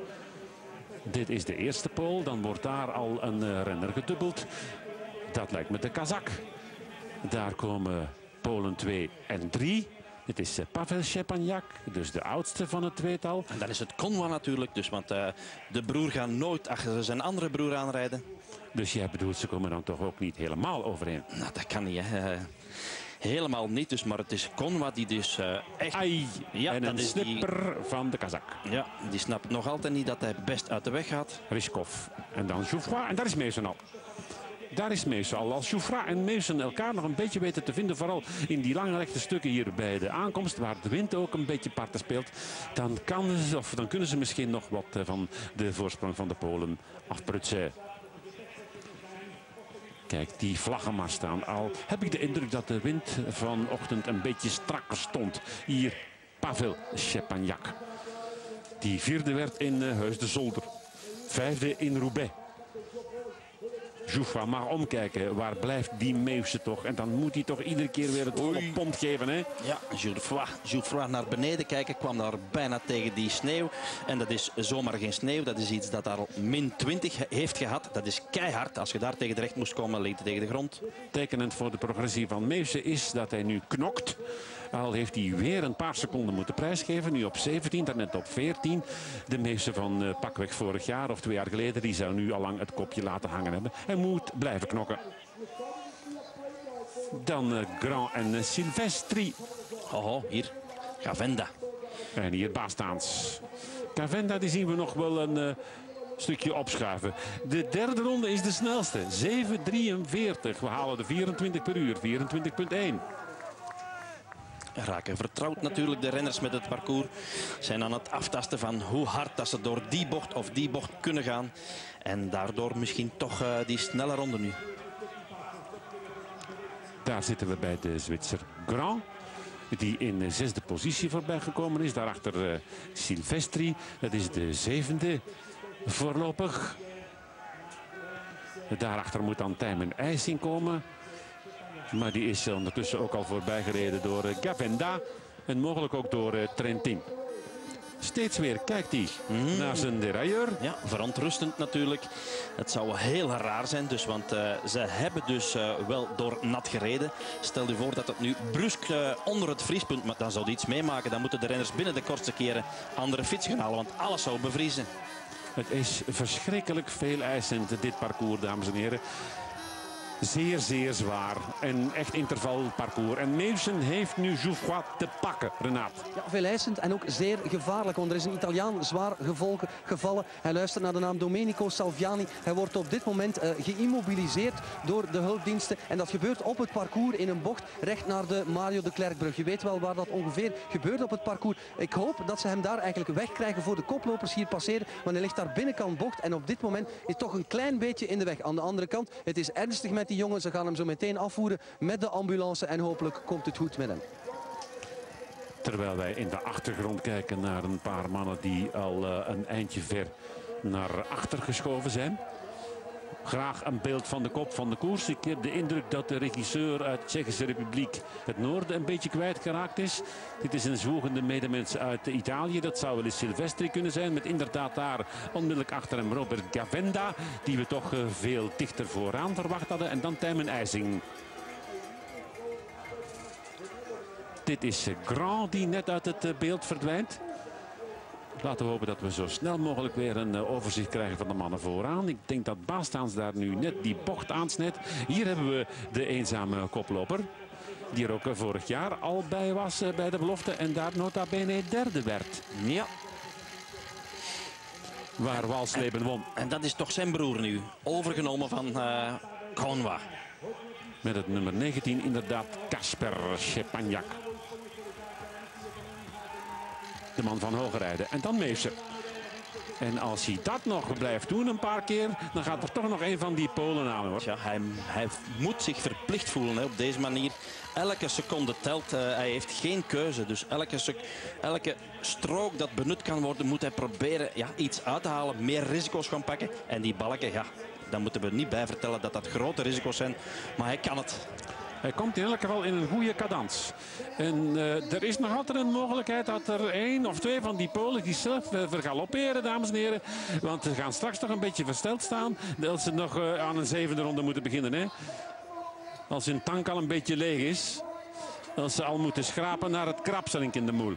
Dit is de eerste Pool. Dan wordt daar al een renner gedubbeld. Dat lijkt me de Kazak. Daar komen Polen 2 en 3. Het is Pavel Šepaňák, dus de oudste van het tweetal. En dan is het Conwa natuurlijk, dus, want de broer gaat nooit achter zijn andere broer aanrijden. Dus jij bedoelt, ze komen dan toch ook niet helemaal overeen? Nou, dat kan niet, hè. Helemaal niet, dus, maar het is Conwa die dus echt... Ai, ja, en een snipper van de Kazak. Ja, die snapt nog altijd niet dat hij best uit de weg gaat. Ryzhkov. En dan Jouffroy. En daar is Meeuwse al. Daar is Meeuwse al. Als Jouffroy en Meeuwse elkaar nog een beetje weten te vinden, vooral in die lange rechte stukken hier bij de aankomst, waar de wind ook een beetje parten speelt, dan kunnen ze misschien nog wat van de voorsprong van de Polen afprutsen. Kijk, die vlaggen maar staan. Al heb ik de indruk dat de wind vanochtend een beetje strakker stond. Hier Pavel Šepaňák. Die 4e werd in Huis de Zolder. 5e in Roubaix. Jouffroy mag omkijken. Waar blijft die Meeuwse toch? En dan moet hij toch iedere keer weer het volle pond geven, hè? Ja, Jouffroy naar beneden kijken. Kwam daar bijna tegen die sneeuw. En dat is zomaar geen sneeuw. Dat is iets dat daar al min 20 heeft gehad. Dat is keihard. Als je daar tegen terecht moest komen, ligt het tegen de grond. Tekenend voor de progressie van Meeuwse is dat hij nu knokt. Al heeft hij weer een paar seconden moeten prijsgeven. Nu op 17, daarnet op 14. De Meeuwse van pakweg vorig jaar of 2 jaar geleden, die zou nu al lang het kopje laten hangen hebben. Hij moet blijven knokken. Dan Grand en Silvestri. Oh, hier. Gavenda. En hier Bastaans. Gavenda, die zien we nog wel een stukje opschuiven. De derde ronde is de snelste. 7:43. We halen de 24 per uur. 24,1. Raken vertrouwd natuurlijk de renners met het parcours. Zijn aan het aftasten van hoe hard dat ze door die bocht of die bocht kunnen gaan. En daardoor misschien toch die snelle ronde nu. Daar zitten we bij de Zwitser Grand. Die in de 6e positie voorbij gekomen is. Daarachter Silvestri. Dat is de 7e voorlopig. Daarachter moet dan Tijmen IJsing komen. Maar die is ondertussen ook al voorbij gereden door Gavenda. En mogelijk ook door Trentin. Steeds weer kijkt hij naar zijn derailleur. Ja, verontrustend natuurlijk. Het zou heel raar zijn, dus, want ze hebben dus wel door nat gereden. Stel je voor dat het nu brusk onder het vriespunt, maar dan zou die iets meemaken. Dan moeten de renners binnen de kortste keren andere fiets gaan halen, want alles zou bevriezen. Het is verschrikkelijk veel eisend, dit parcours, dames en heren. Zeer, zeer zwaar. Een echt intervalparcours. En Meeuwsen heeft nu Geoffroy te pakken, Renaat. Ja, veel eisend en ook zeer gevaarlijk. Want er is een Italiaan zwaar gevallen. Hij luistert naar de naam Domenico Salviani. Hij wordt op dit moment geïmmobiliseerd door de hulpdiensten. En dat gebeurt op het parcours in een bocht recht naar de Mario de Klerkbrug. Je weet wel waar dat ongeveer gebeurt op het parcours. Ik hoop dat ze hem daar eigenlijk wegkrijgen voor de koplopers hier passeren. Want hij ligt daar binnenkant bocht. En op dit moment is toch een klein beetje in de weg. Aan de andere kant, het is ernstig met die jongen. Ze gaan hem zo meteen afvoeren met de ambulance. En hopelijk komt het goed met hem. Terwijl wij in de achtergrond kijken naar een paar mannen die al een eindje ver naar achter geschoven zijn. Graag een beeld van de kop van de koers. Ik heb de indruk dat de regisseur uit de Tsjechische Republiek het noorden een beetje kwijtgeraakt is. Dit is een zwoegende medemens uit Italië. Dat zou wel eens Silvestri kunnen zijn. Met inderdaad daar onmiddellijk achter hem Robert Gavenda. Die we toch veel dichter vooraan verwacht hadden. En dan Tijmen IJsing. Dit is Grand die net uit het beeld verdwijnt. Laten we hopen dat we zo snel mogelijk weer een overzicht krijgen van de mannen vooraan. Ik denk dat Bastaans daar nu net die bocht aansnijdt. Hier hebben we de eenzame koploper. Die er ook vorig jaar al bij was bij de belofte. En daar nota bene derde werd. Ja. Waar Walsleben won. En dat is toch zijn broer nu. Overgenomen van Conwa. Met het nummer 19 inderdaad Kasper Szczepaniak. De man van Hogerijden. En dan Meeuwsen. En als hij dat nog blijft doen een paar keer, dan gaat er toch nog een van die Polen aan, hoor. Ja, hij moet zich verplicht voelen hè, op deze manier. Elke seconde telt. Hij heeft geen keuze. Dus elke strook dat benut kan worden, moet hij proberen iets uit te halen. Meer risico's gaan pakken. En die balken, ja, daar moeten we niet bij vertellen dat dat grote risico's zijn. Maar hij kan het. Hij komt in elk geval in een goede cadans. En er is nog altijd een mogelijkheid dat er 1 of 2 van die Polen die zelf vergalopperen, dames en heren. Want ze gaan straks toch een beetje versteld staan. Dat ze nog aan een 7e ronde moeten beginnen. Hè? Als hun tank al een beetje leeg is. Als ze al moeten schrapen naar het krapselink in de moel.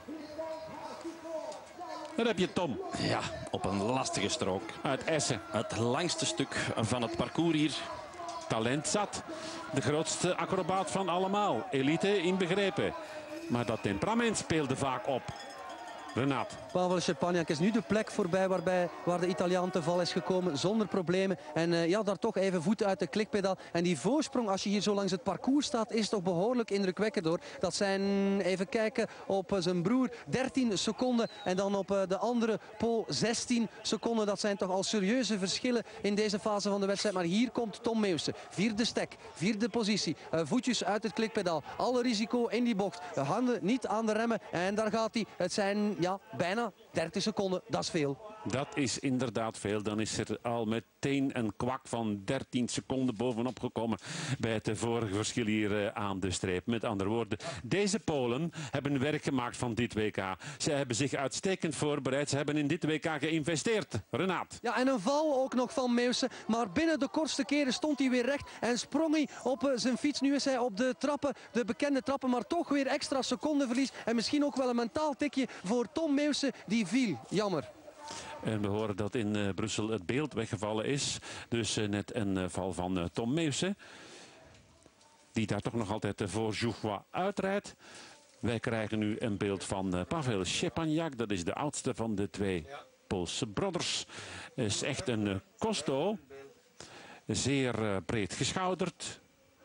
Daar heb je Tom. Ja, op een lastige strook. Uit Essen. Het langste stuk van het parcours hier. Talent zat. De grootste acrobaat van allemaal. Elite inbegrepen. Maar dat temperament speelde vaak op. Renaat. Pavel Szczepaniak is nu de plek voorbij waar de Italiaan te val is gekomen zonder problemen. En daar toch even voet uit de klikpedaal. En die voorsprong als je hier zo langs het parcours staat is toch behoorlijk indrukwekkend hoor. Dat zijn, even kijken, op zijn broer 13 seconden. En dan op de andere Pool 16 seconden. Dat zijn toch al serieuze verschillen in deze fase van de wedstrijd. Maar hier komt Tom Meeuwsen. 4e stek, 4e positie. Voetjes uit het klikpedaal. Alle risico in die bocht. De handen niet aan de remmen. En daar gaat hij. Het zijn bijna 30 seconden, dat is veel. Dat is inderdaad veel. Dan is er al meteen een kwak van 13 seconden bovenop gekomen bij het vorige verschil hier aan de streep. Met andere woorden, deze Polen hebben werk gemaakt van dit WK. Ze hebben zich uitstekend voorbereid. Ze hebben in dit WK geïnvesteerd. Renaat. Ja, en een val ook nog van Meeuwsen. Maar binnen de kortste keren stond hij weer recht en sprong hij op zijn fiets. Nu is hij op de trappen, de bekende trappen, maar toch weer extra secondenverlies. En misschien ook wel een mentaal tikje voor Tom Meeuwsen, die viel. Jammer. En we horen dat in Brussel het beeld weggevallen is. Dus net een val van Tom Meeuwsen. Die daar toch nog altijd voor Geoffroy uitrijdt. Wij krijgen nu een beeld van Pavel Szczepaniak. Dat is de oudste van de 2 Poolse brothers. Is echt een costo. Zeer breed geschouderd.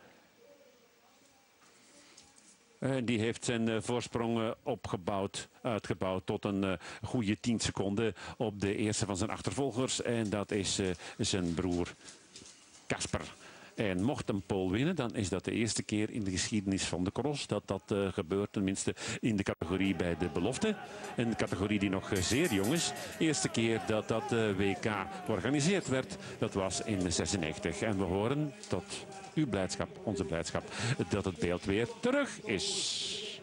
Die heeft zijn voorsprong uitgebouwd tot een goede 10 seconden op de eerste van zijn achtervolgers. En dat is zijn broer Kasper. En mocht een Pool winnen, dan is dat de eerste keer in de geschiedenis van de cross dat dat gebeurt. Tenminste in de categorie bij de belofte. Een categorie die nog zeer jong is. De eerste keer dat dat WK georganiseerd werd, dat was in 1996. En we horen tot uw blijdschap, onze blijdschap, dat het beeld weer terug is.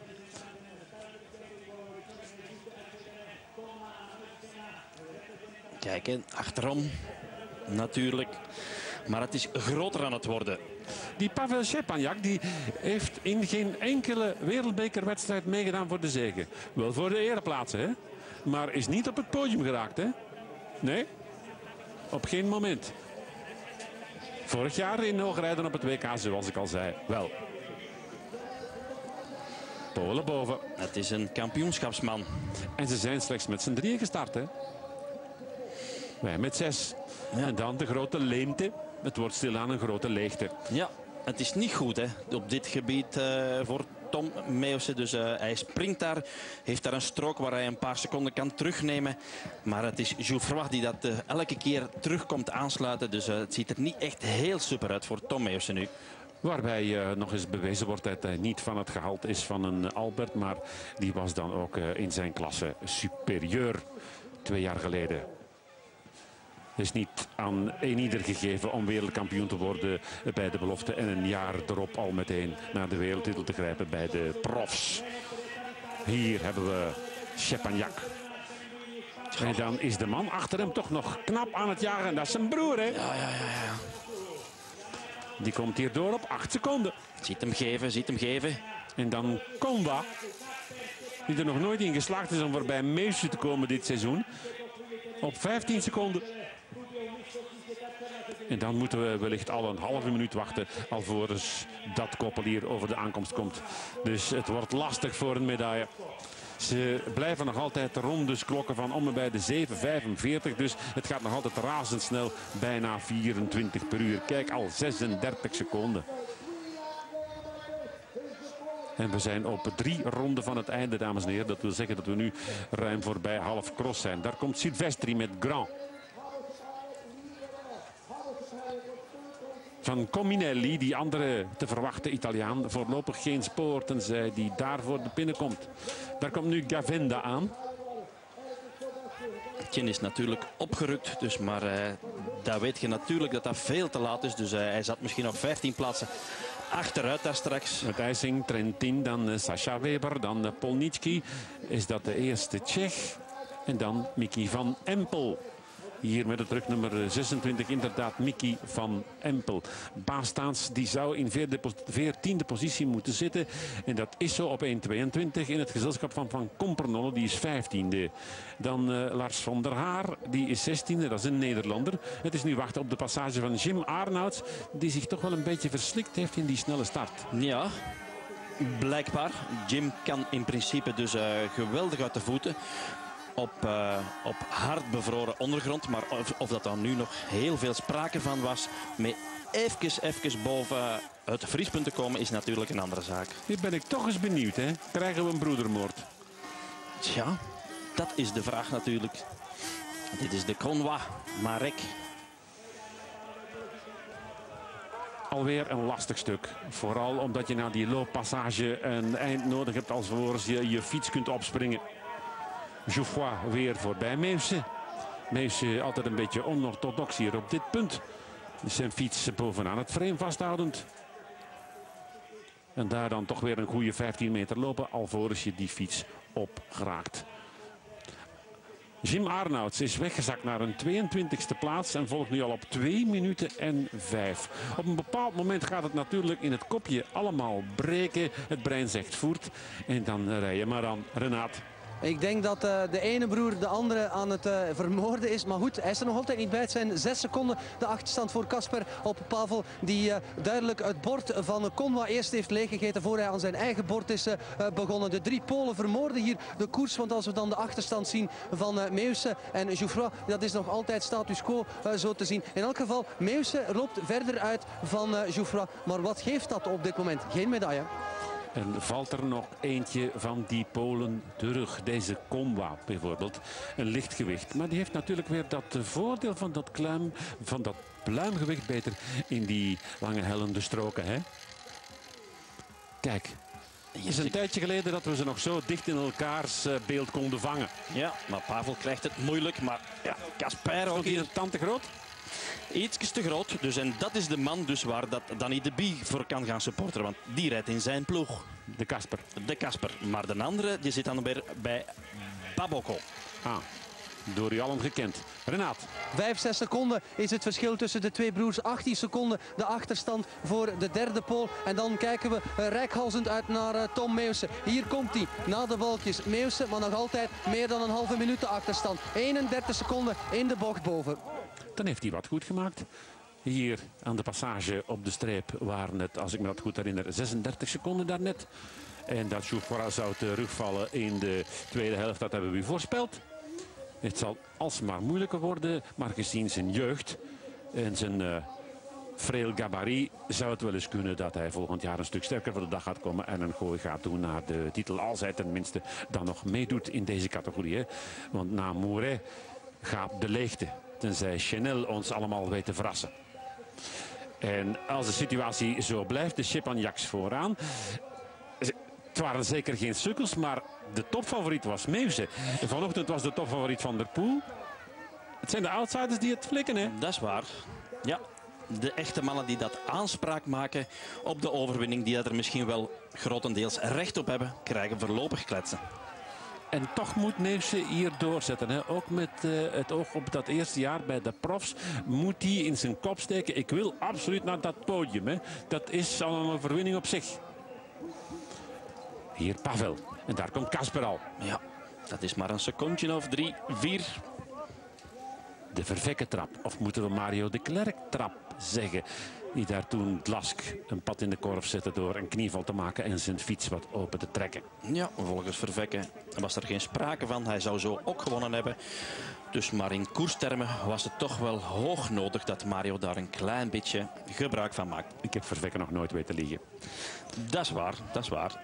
Kijk, achterom natuurlijk. Maar het is groter aan het worden. Die Pavel Szczepaniak die heeft in geen enkele wereldbekerwedstrijd meegedaan voor de zege. Wel voor de ereplaatsen, hè? Maar is niet op het podium geraakt, hè? Nee, op geen moment. vorig jaar in hoogrijden op het WK, zoals ik al zei. Wel. Polen boven. Het is een kampioenschapsman. En ze zijn slechts met z'n drieën gestart, hè. Wij met 6. Ja. En dan de grote leemte. Het wordt stilaan een grote leegte. Ja, het is niet goed hè, op dit gebied voor Tom Meeuwse. Dus hij springt daar, heeft daar een strook waar hij een paar seconden kan terugnemen. Maar het is Jouffroy die dat elke keer terugkomt aansluiten. Dus het ziet er niet echt heel super uit voor Tom Meeuwse nu. Waarbij nog eens bewezen wordt dat hij niet van het gehalte is van een Albert. Maar die was dan ook in zijn klasse superieur 2 jaar geleden. Het is niet aan eenieder gegeven om wereldkampioen te worden bij de belofte. En een jaar erop al meteen naar de wereldtitel te grijpen bij de profs. Hier hebben we Szczepaniak. En dan is de man achter hem toch nog knap aan het jagen. Dat is zijn broer, hè? Ja. Die komt hier door op 8 seconden. Ziet hem geven. En dan Konwa. Die er nog nooit in geslaagd is om voorbij Meeuwse te komen dit seizoen. Op 15 seconden. En dan moeten we wellicht al een halve minuut wachten alvorens dat koppel hier over de aankomst komt. Dus het wordt lastig voor een medaille. Ze blijven nog altijd rondes klokken van om en bij de 7:45. Dus het gaat nog altijd razendsnel. Bijna 24 per uur. Kijk, al 36 seconden. En we zijn op 3 ronden van het einde, dames en heren. Dat wil zeggen dat we nu ruim voorbij half cross zijn. Daar komt Silvestri met Grand. Van Cominelli, die andere te verwachten Italiaan. Voorlopig geen spoor, tenzij die daar voor de pinnen komt. Daar komt nu Gavenda aan. Tjen is natuurlijk opgerukt, dus maar daar weet je natuurlijk dat dat veel te laat is. Dus hij zat misschien nog 15 plaatsen achteruit daar straks. Met IJsing, Trentin, dan Sascha Weber, dan Polnitsky. Is dat de eerste Tsjech. En dan Mickey van Empel. Hier met het rugnummer 26 inderdaad Mickey van Empel. Baanstaans die zou in 14e positie moeten zitten. En dat is zo op 1:22 in het gezelschap van Kompernolle. Die is 15e. Dan Lars van der Haar. Die is 16e. Dat is een Nederlander. Het is nu wachten op de passage van Jim Arnouds. Die zich toch wel een beetje verslikt heeft in die snelle start. Ja, blijkbaar. Jim kan in principe dus geweldig uit de voeten. Op hard bevroren ondergrond. Maar of dat dan nu nog heel veel sprake van was. Met even boven het vriespunt te komen is natuurlijk een andere zaak. Nu ben ik toch eens benieuwd, hè? Krijgen we een broedermoord? Tja, dat is de vraag natuurlijk. Dit is de Conwa Marek. Alweer een lastig stuk. Vooral omdat je na die looppassage een eind nodig hebt alvorens je je fiets kunt opspringen. Jouffroy weer voorbij Meeuwse. Meeuwse altijd een beetje onorthodox hier op dit punt. Zijn fiets bovenaan het frame vasthoudend. En daar dan toch weer een goede 15 meter lopen alvorens je die fiets opgeraakt. Jim Arnouds is weggezakt naar een 22e plaats en volgt nu al op 2 minuten en 5. Op een bepaald moment gaat het natuurlijk in het kopje allemaal breken. Het brein zegt voert en dan rij je maar aan. Renaat. Ik denk dat de ene broer de andere aan het vermoorden is. Maar goed, hij is er nog altijd niet bij. Het zijn 6 seconden de achterstand voor Kasper op Pavel. Die duidelijk het bord van Konwa eerst heeft leeggegeten voor hij aan zijn eigen bord is begonnen. De 3 Polen vermoorden hier de koers. Want als we dan de achterstand zien van Meeuwse en Jouffroy, dat is nog altijd status quo zo te zien. In elk geval, Meeuwse loopt verder uit van Jouffroy. Maar wat geeft dat op dit moment? Geen medaille. En valt er nog eentje van die Polen terug. Deze Konwa bijvoorbeeld. Een lichtgewicht. Maar die heeft natuurlijk weer dat voordeel van dat pluimgewicht beter in die lange hellende stroken. Hè? Kijk. Het is een tijdje geleden dat we ze nog zo dicht in elkaars beeld konden vangen. Ja, maar Pavel krijgt het moeilijk. Maar ja, Kasper ook hier een tand te groot. Iets te groot. Dus, en dat is de man dus waar dat Danny de Bie voor kan gaan supporteren. Want die rijdt in zijn ploeg. De Kasper. De Kasper. Maar de andere die zit dan weer bij Baboko. Ah, door u allen gekend. Renaat. 5-6 seconden is het verschil tussen de 2 broers. 18 seconden de achterstand voor de derde Pool. En dan kijken we reikhalzend uit naar Tom Meeuwse. Hier komt hij na de balkjes. Meeuwse, maar nog altijd meer dan een halve minuut de achterstand. 31 seconden in de bocht boven. Dan heeft hij wat goed gemaakt. Hier aan de passage op de streep waren het, als ik me dat goed herinner, 36 seconden daarnet. En dat Geoffroy zou terugvallen in de tweede helft, dat hebben we u voorspeld. Het zal alsmaar moeilijker worden, maar gezien zijn jeugd en zijn frail gabarit zou het wel eens kunnen dat hij volgend jaar een stuk sterker voor de dag gaat komen en een gooi gaat doen naar de titel. Als hij tenminste dan nog meedoet in deze categorie. Hè. Want na Mouret gaat de leegte, tenzij Chanel ons allemaal weet te verrassen. En als de situatie zo blijft, de Chepagnacs vooraan. Het waren zeker geen sukkels, maar de topfavoriet was Meeuwse. Vanochtend was de topfavoriet Van der Poel. Het zijn de outsiders die het flikken, hè? Dat is waar. Ja, de echte mannen die dat aanspraak maken op de overwinning, die dat er misschien wel grotendeels recht op hebben, krijgen voorlopig kletsen. En toch moet Meeuwse hier doorzetten. Hè? Ook met het oog op dat eerste jaar bij de profs moet hij in zijn kop steken. Ik wil absoluut naar dat podium. Hè? Dat is al een overwinning op zich. Hier Pavel. En daar komt Kasper al. Ja, dat is maar een secondje of 3, 4. De Vervekke trap. Of moeten we Mario de Klerk trap zeggen. Die daar toen Glask een pad in de korf zette door een knieval te maken en zijn fiets wat open te trekken. Ja, volgens Vervekke was er geen sprake van. Hij zou zo ook gewonnen hebben. Dus maar in koerstermen was het toch wel hoog nodig dat Mario daar een klein beetje gebruik van maakt. Ik heb Vervekke nog nooit weten liegen. Dat is waar, dat is waar.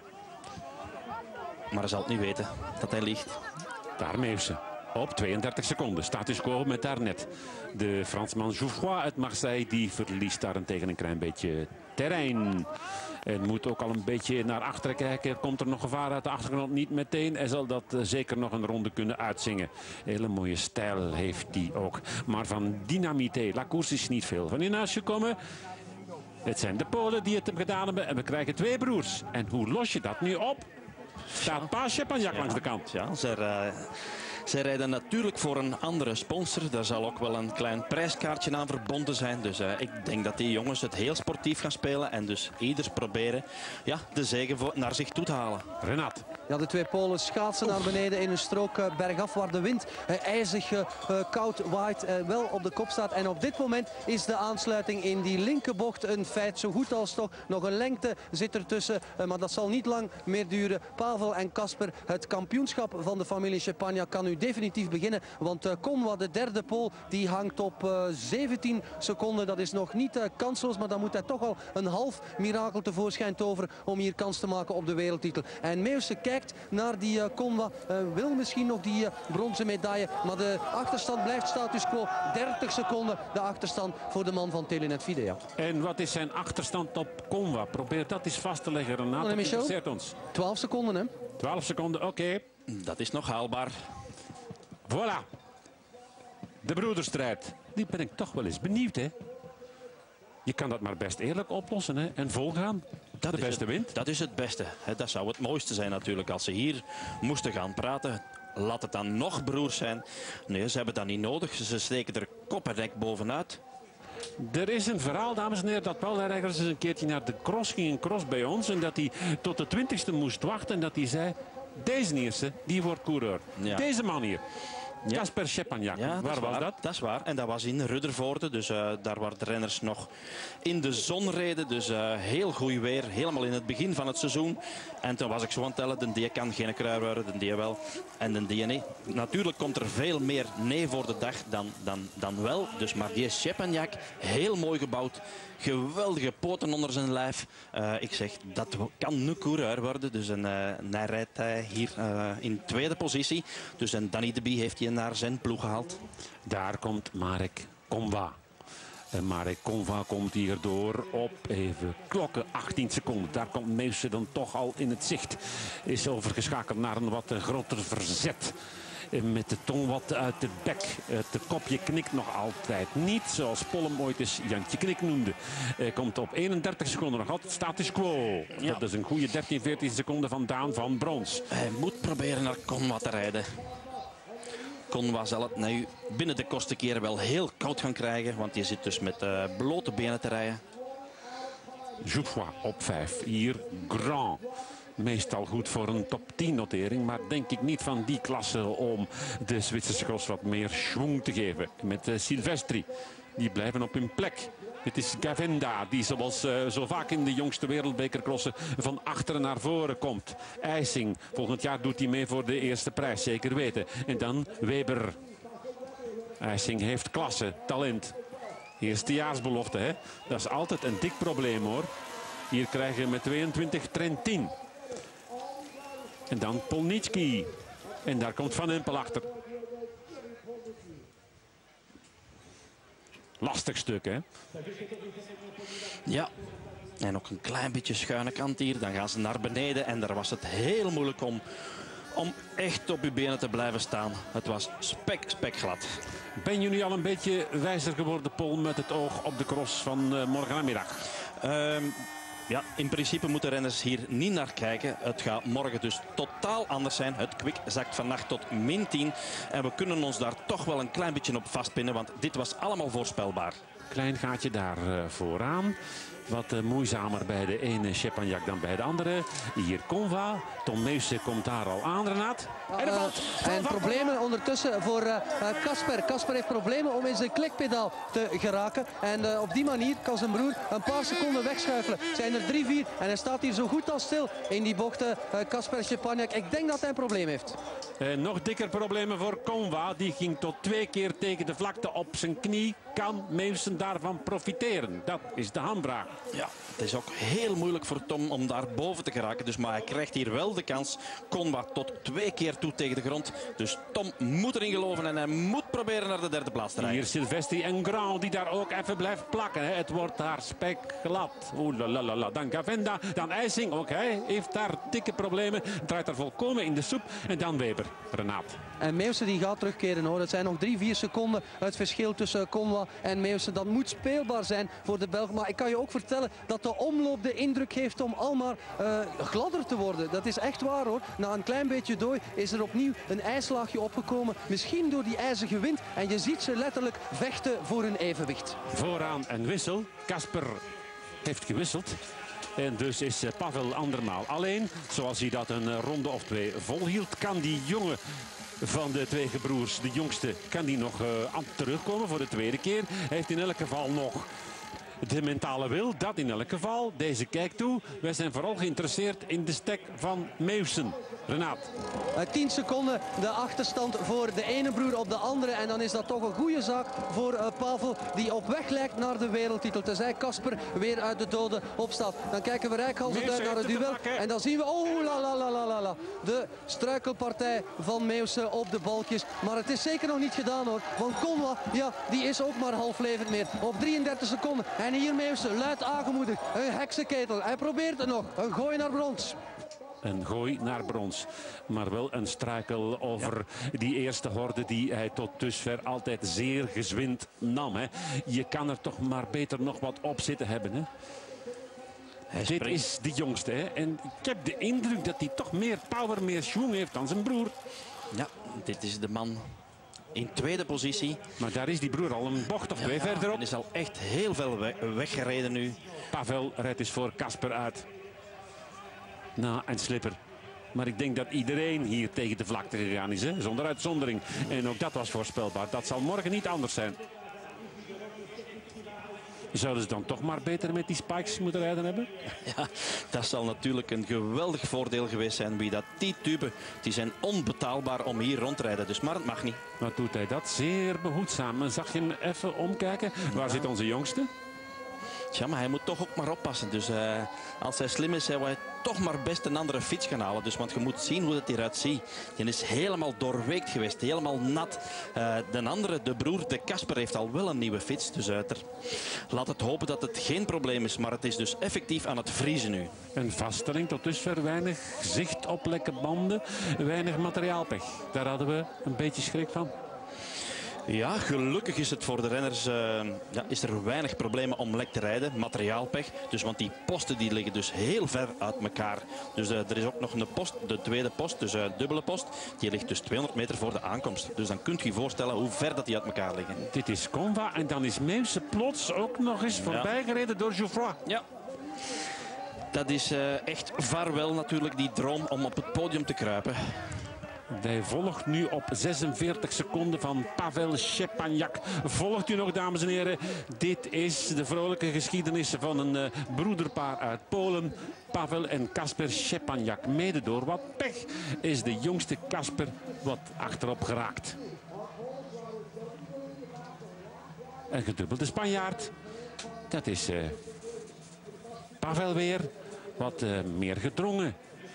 Maar hij zal het niet weten dat hij liegt. Daar Meeuwse. Op 32 seconden. Status quo met daarnet. De Fransman Geoffroy uit Marseille die verliest daarentegen een klein beetje terrein. En moet ook al een beetje naar achteren kijken. Komt er nog gevaar uit de achtergrond? Niet meteen. Hij zal dat zeker nog een ronde kunnen uitzingen. Hele mooie stijl heeft hij ook. Maar van dynamité, la course is niet veel. Van in huis gekomen. Het zijn de Polen die het hem gedaan hebben. En we krijgen twee broers. En hoe los je dat nu op? Staat Pa Chepagnac langs de kant. Ja, zij rijden natuurlijk voor een andere sponsor. Daar zal ook wel een klein prijskaartje aan verbonden zijn. Dus ik denk dat die jongens het heel sportief gaan spelen. En dus ieders proberen de zege naar zich toe te halen. Renat. Ja, de twee Polen schaatsen naar beneden in een strook bergaf waar de wind ijzig koud waait, wel op de kop staat. En op dit moment is de aansluiting in die linkerbocht een feit. Zo goed als toch. Nog een lengte zit ertussen, maar dat zal niet lang meer duren. Pavel en Kasper, het kampioenschap van de familie Chepagnac kan nu definitief beginnen. Want Conwa, de derde Pool, die hangt op 17 seconden. Dat is nog niet kansloos, maar dan moet hij toch al een half mirakel tevoorschijn toveren om hier kans te maken op de wereldtitel. En Meeuwse kijkt naar die Conwa, wil misschien nog die bronzen medaille, maar de achterstand blijft status quo. 30 seconden de achterstand voor de man van Telenet Videa. En wat is zijn achterstand op Conwa? Probeer dat eens vast te leggen, Renat. Dat interesseert ons. 12 seconden, hè? 12 seconden, oké. Dat is nog haalbaar. Voilà. De broederstrijd. Die ben ik toch wel eens benieuwd, hè. Je kan dat maar best eerlijk oplossen, hè. En volgaan. De beste wint. Dat is het beste. Dat zou het mooiste zijn natuurlijk. Als ze hier moesten gaan praten, laat het dan nog broers zijn. Nee, ze hebben dat niet nodig. Ze steken er kop en nek bovenuit. Er is een verhaal, dames en heren, dat Paul Reigers eens een keertje naar de cross ging. Een cross bij ons. En dat hij tot de 20e moest wachten. En dat hij zei, deze eerste, die wordt coureur. Ja. Deze man hier. Kasper Chepagnac. Ja, waar was dat? Dat is waar. En dat was in Ruddervoorde. Dus daar waar de renners nog in de zon reden. Dus heel goed weer. Helemaal in het begin van het seizoen. En toen was ik zo aan het tellen. De die kan geen kruier worden. De die wel. En de die nee. Natuurlijk komt er veel meer nee voor de dag dan wel. Dus maar die Chepagnac, heel mooi gebouwd. Geweldige poten onder zijn lijf. Ik zeg, dat kan een coureur worden. Dus hij rijdt hier in tweede positie. Dus en Danny de Bie heeft hij naar zijn ploeg gehaald. Daar komt Marek Conwa. En Marek Conwa komt hier door op even klokken 18 seconden. Daar komt Meeuwse dan toch al in het zicht. Is overgeschakeld naar een wat groter verzet. Met de tong wat uit de bek. Het kopje knikt nog altijd niet. Zoals Pollem ooit eens Jantje Knik noemde. Komt op 31 seconden nog altijd status quo. Ja. Dat is een goede 13, 14 seconden vandaan van brons. Hij moet proberen naar Conwa te rijden. Conwa zal het nu binnen de kortste keren wel heel koud gaan krijgen. Want je zit dus met blote benen te rijden. Geoffroy op 5. Hier Grand. Meestal goed voor een top 10 notering. Maar denk ik niet van die klasse om de Zwitserse cross wat meer schwung te geven. Met Silvestri. Die blijven op hun plek. Het is Gavenda die zoals zo vaak in de jongste wereldbekercrossen van achteren naar voren komt. IJsing, volgend jaar doet hij mee voor de eerste prijs, zeker weten. En dan Weber. IJsing heeft klasse, talent. Eerstejaarsbelofte, hè? Dat is altijd een dik probleem, hoor. Hier krijgen we met 22 Trentin. En dan Polnitsky. En daar komt Van Empel achter. Lastig stuk, hè? Ja. En ook een klein beetje schuine kant hier. Dan gaan ze naar beneden. En daar was het heel moeilijk om echt op uw benen te blijven staan. Het was spekglad. Ben je nu al een beetje wijzer geworden, Paul, met het oog op de cross van morgenmiddag? Ja, in principe moeten renners hier niet naar kijken. Het gaat morgen dus totaal anders zijn. Het kwik zakt vannacht tot -10. En we kunnen ons daar toch wel een klein beetje op vastpinnen. Want dit was allemaal voorspelbaar. Klein gaatje daar vooraan. Wat moeizamer bij de ene Szczepaniak dan bij de andere. Hier Konva. Tom Meeuwse komt daar al aan, Renaat. En problemen ondertussen voor Kasper. Kasper heeft problemen om in zijn klikpedaal te geraken. En op die manier kan zijn broer een paar seconden wegschuifelen. Zijn er 3, 4 en hij staat hier zo goed als stil in die bochten. Kasper Szczepaniak. Ik denk dat hij een probleem heeft. Nog dikker problemen voor Konva. Die ging tot 2 keer tegen de vlakte op zijn knie. Kan Meeuwsen daarvan profiteren? Dat is de hamvraag. Ja, het is ook heel moeilijk voor Tom om daar boven te geraken. Dus, maar hij krijgt hier wel de kans. Konva tot 2 keer toe tegen de grond. Dus Tom moet erin geloven en hij moet proberen naar de 3e plaats te rijden. Hier Silvestri en Grand die daar ook even blijft plakken. Hè. Het wordt daar spekglad. Oeh, dan Gavenda, dan IJsing. Ook hij heeft daar dikke problemen. Draait daar volkomen in de soep. En dan Weber, Renaat. En Meeuwse die gaat terugkeren, hoor. Het zijn nog 3, 4 seconden het verschil tussen Konwa en Meeuwse. Dat moet speelbaar zijn voor de Belgen. Maar ik kan je ook vertellen dat de omloop de indruk heeft om almaar gladder te worden. Dat is echt waar, hoor. Na een klein beetje dooi is er opnieuw een ijslaagje opgekomen. Misschien door die ijzige wind. En je ziet ze letterlijk vechten voor hun evenwicht. Vooraan een wissel. Kasper heeft gewisseld. En dus is Pavel andermaal alleen. Zoals hij dat een ronde of 2 volhield, kan die jongen van de 2 gebroers, de jongste, kan die nog aan terugkomen voor de 2e keer. Hij heeft in elk geval nog de mentale wil, dat in elk geval. Deze kijkt toe. Wij zijn vooral geïnteresseerd in de stek van Meeuwsen. Renaat. 10 seconden de achterstand voor de ene broer op de andere. En dan is dat toch een goede zaak voor Pavel, die op weg lijkt naar de wereldtitel. Tenzij Kasper weer uit de doden opstaat. Dan kijken we reikhalzend uit naar het duel. En dan zien we, oh la. De struikelpartij van Meeuwse op de balkjes. Maar het is zeker nog niet gedaan, hoor. Want Konwa, ja, die is ook maar half levend meer. Op 33 seconden. En hier Meeuwse, luid aangemoedigd. Een heksenketel. Hij probeert het nog. Een gooi naar brons. Een gooi naar brons. Maar wel een struikel over die eerste horde die hij tot dusver altijd zeer gezwind nam. Hè. Je kan er toch maar beter nog wat op zitten hebben. Hè. Dit is de jongste. Hè. En ik heb de indruk dat hij toch meer power, meer schwung heeft dan zijn broer. Ja, dit is de man in 2e positie. Maar daar is die broer al een bocht of 2 verderop. En is al echt heel veel weggereden nu. Pavel rijdt dus voor Kasper uit. Nou, en Slipper. Maar ik denk dat iedereen hier tegen de vlakte gegaan is, hè? Zonder uitzondering. En ook dat was voorspelbaar. Dat zal morgen niet anders zijn. Zouden ze dan toch maar beter met die spikes moeten rijden hebben? Ja, dat zal natuurlijk een geweldig voordeel geweest zijn. Wie dat die tuben, die zijn onbetaalbaar om hier rond te rijden. Dus maar het mag niet. Wat doet hij dat? Zeer behoedzaam. En zag je hem even omkijken? Waar zit onze jongste? Tja, maar hij moet toch ook maar oppassen. Dus als hij slim is, hij toch maar best een andere fiets gaan halen. Dus, want je moet zien hoe het eruit ziet. Die is helemaal doorweekt geweest, helemaal nat. De andere, de broer, de Kasper, heeft al wel een nieuwe fiets. Dus laat het hopen dat het geen probleem is. Maar het is dus effectief aan het vriezen nu. Een vaststelling tot dusver. Weinig zicht op lekke banden. Weinig materiaalpech. Daar hadden we een beetje schrik van. Ja, gelukkig is het voor de renners is er weinig problemen om lek te rijden. Materiaalpech. Dus, want die posten die liggen dus heel ver uit elkaar. Dus er is ook nog een post, de 2e post, dus dubbele post. Die ligt dus 200 meter voor de aankomst. Dus dan kunt je je voorstellen hoe ver dat die uit elkaar liggen. Dit is Konva en dan is Meeuwse plots ook nog eens voorbijgereden door Geoffroy. Ja. Dat is echt vaarwel natuurlijk, die droom om op het podium te kruipen. Hij volgt nu op 46 seconden van Pavel Szczepaniak. Volgt u nog, dames en heren? Dit is de vrolijke geschiedenis van een broederpaar uit Polen. Pavel en Kasper Szczepaniak. Mede door wat pech is de jongste Kasper wat achterop geraakt. Een gedubbelde Spanjaard. Dat is Pavel weer. Wat meer gedrongen.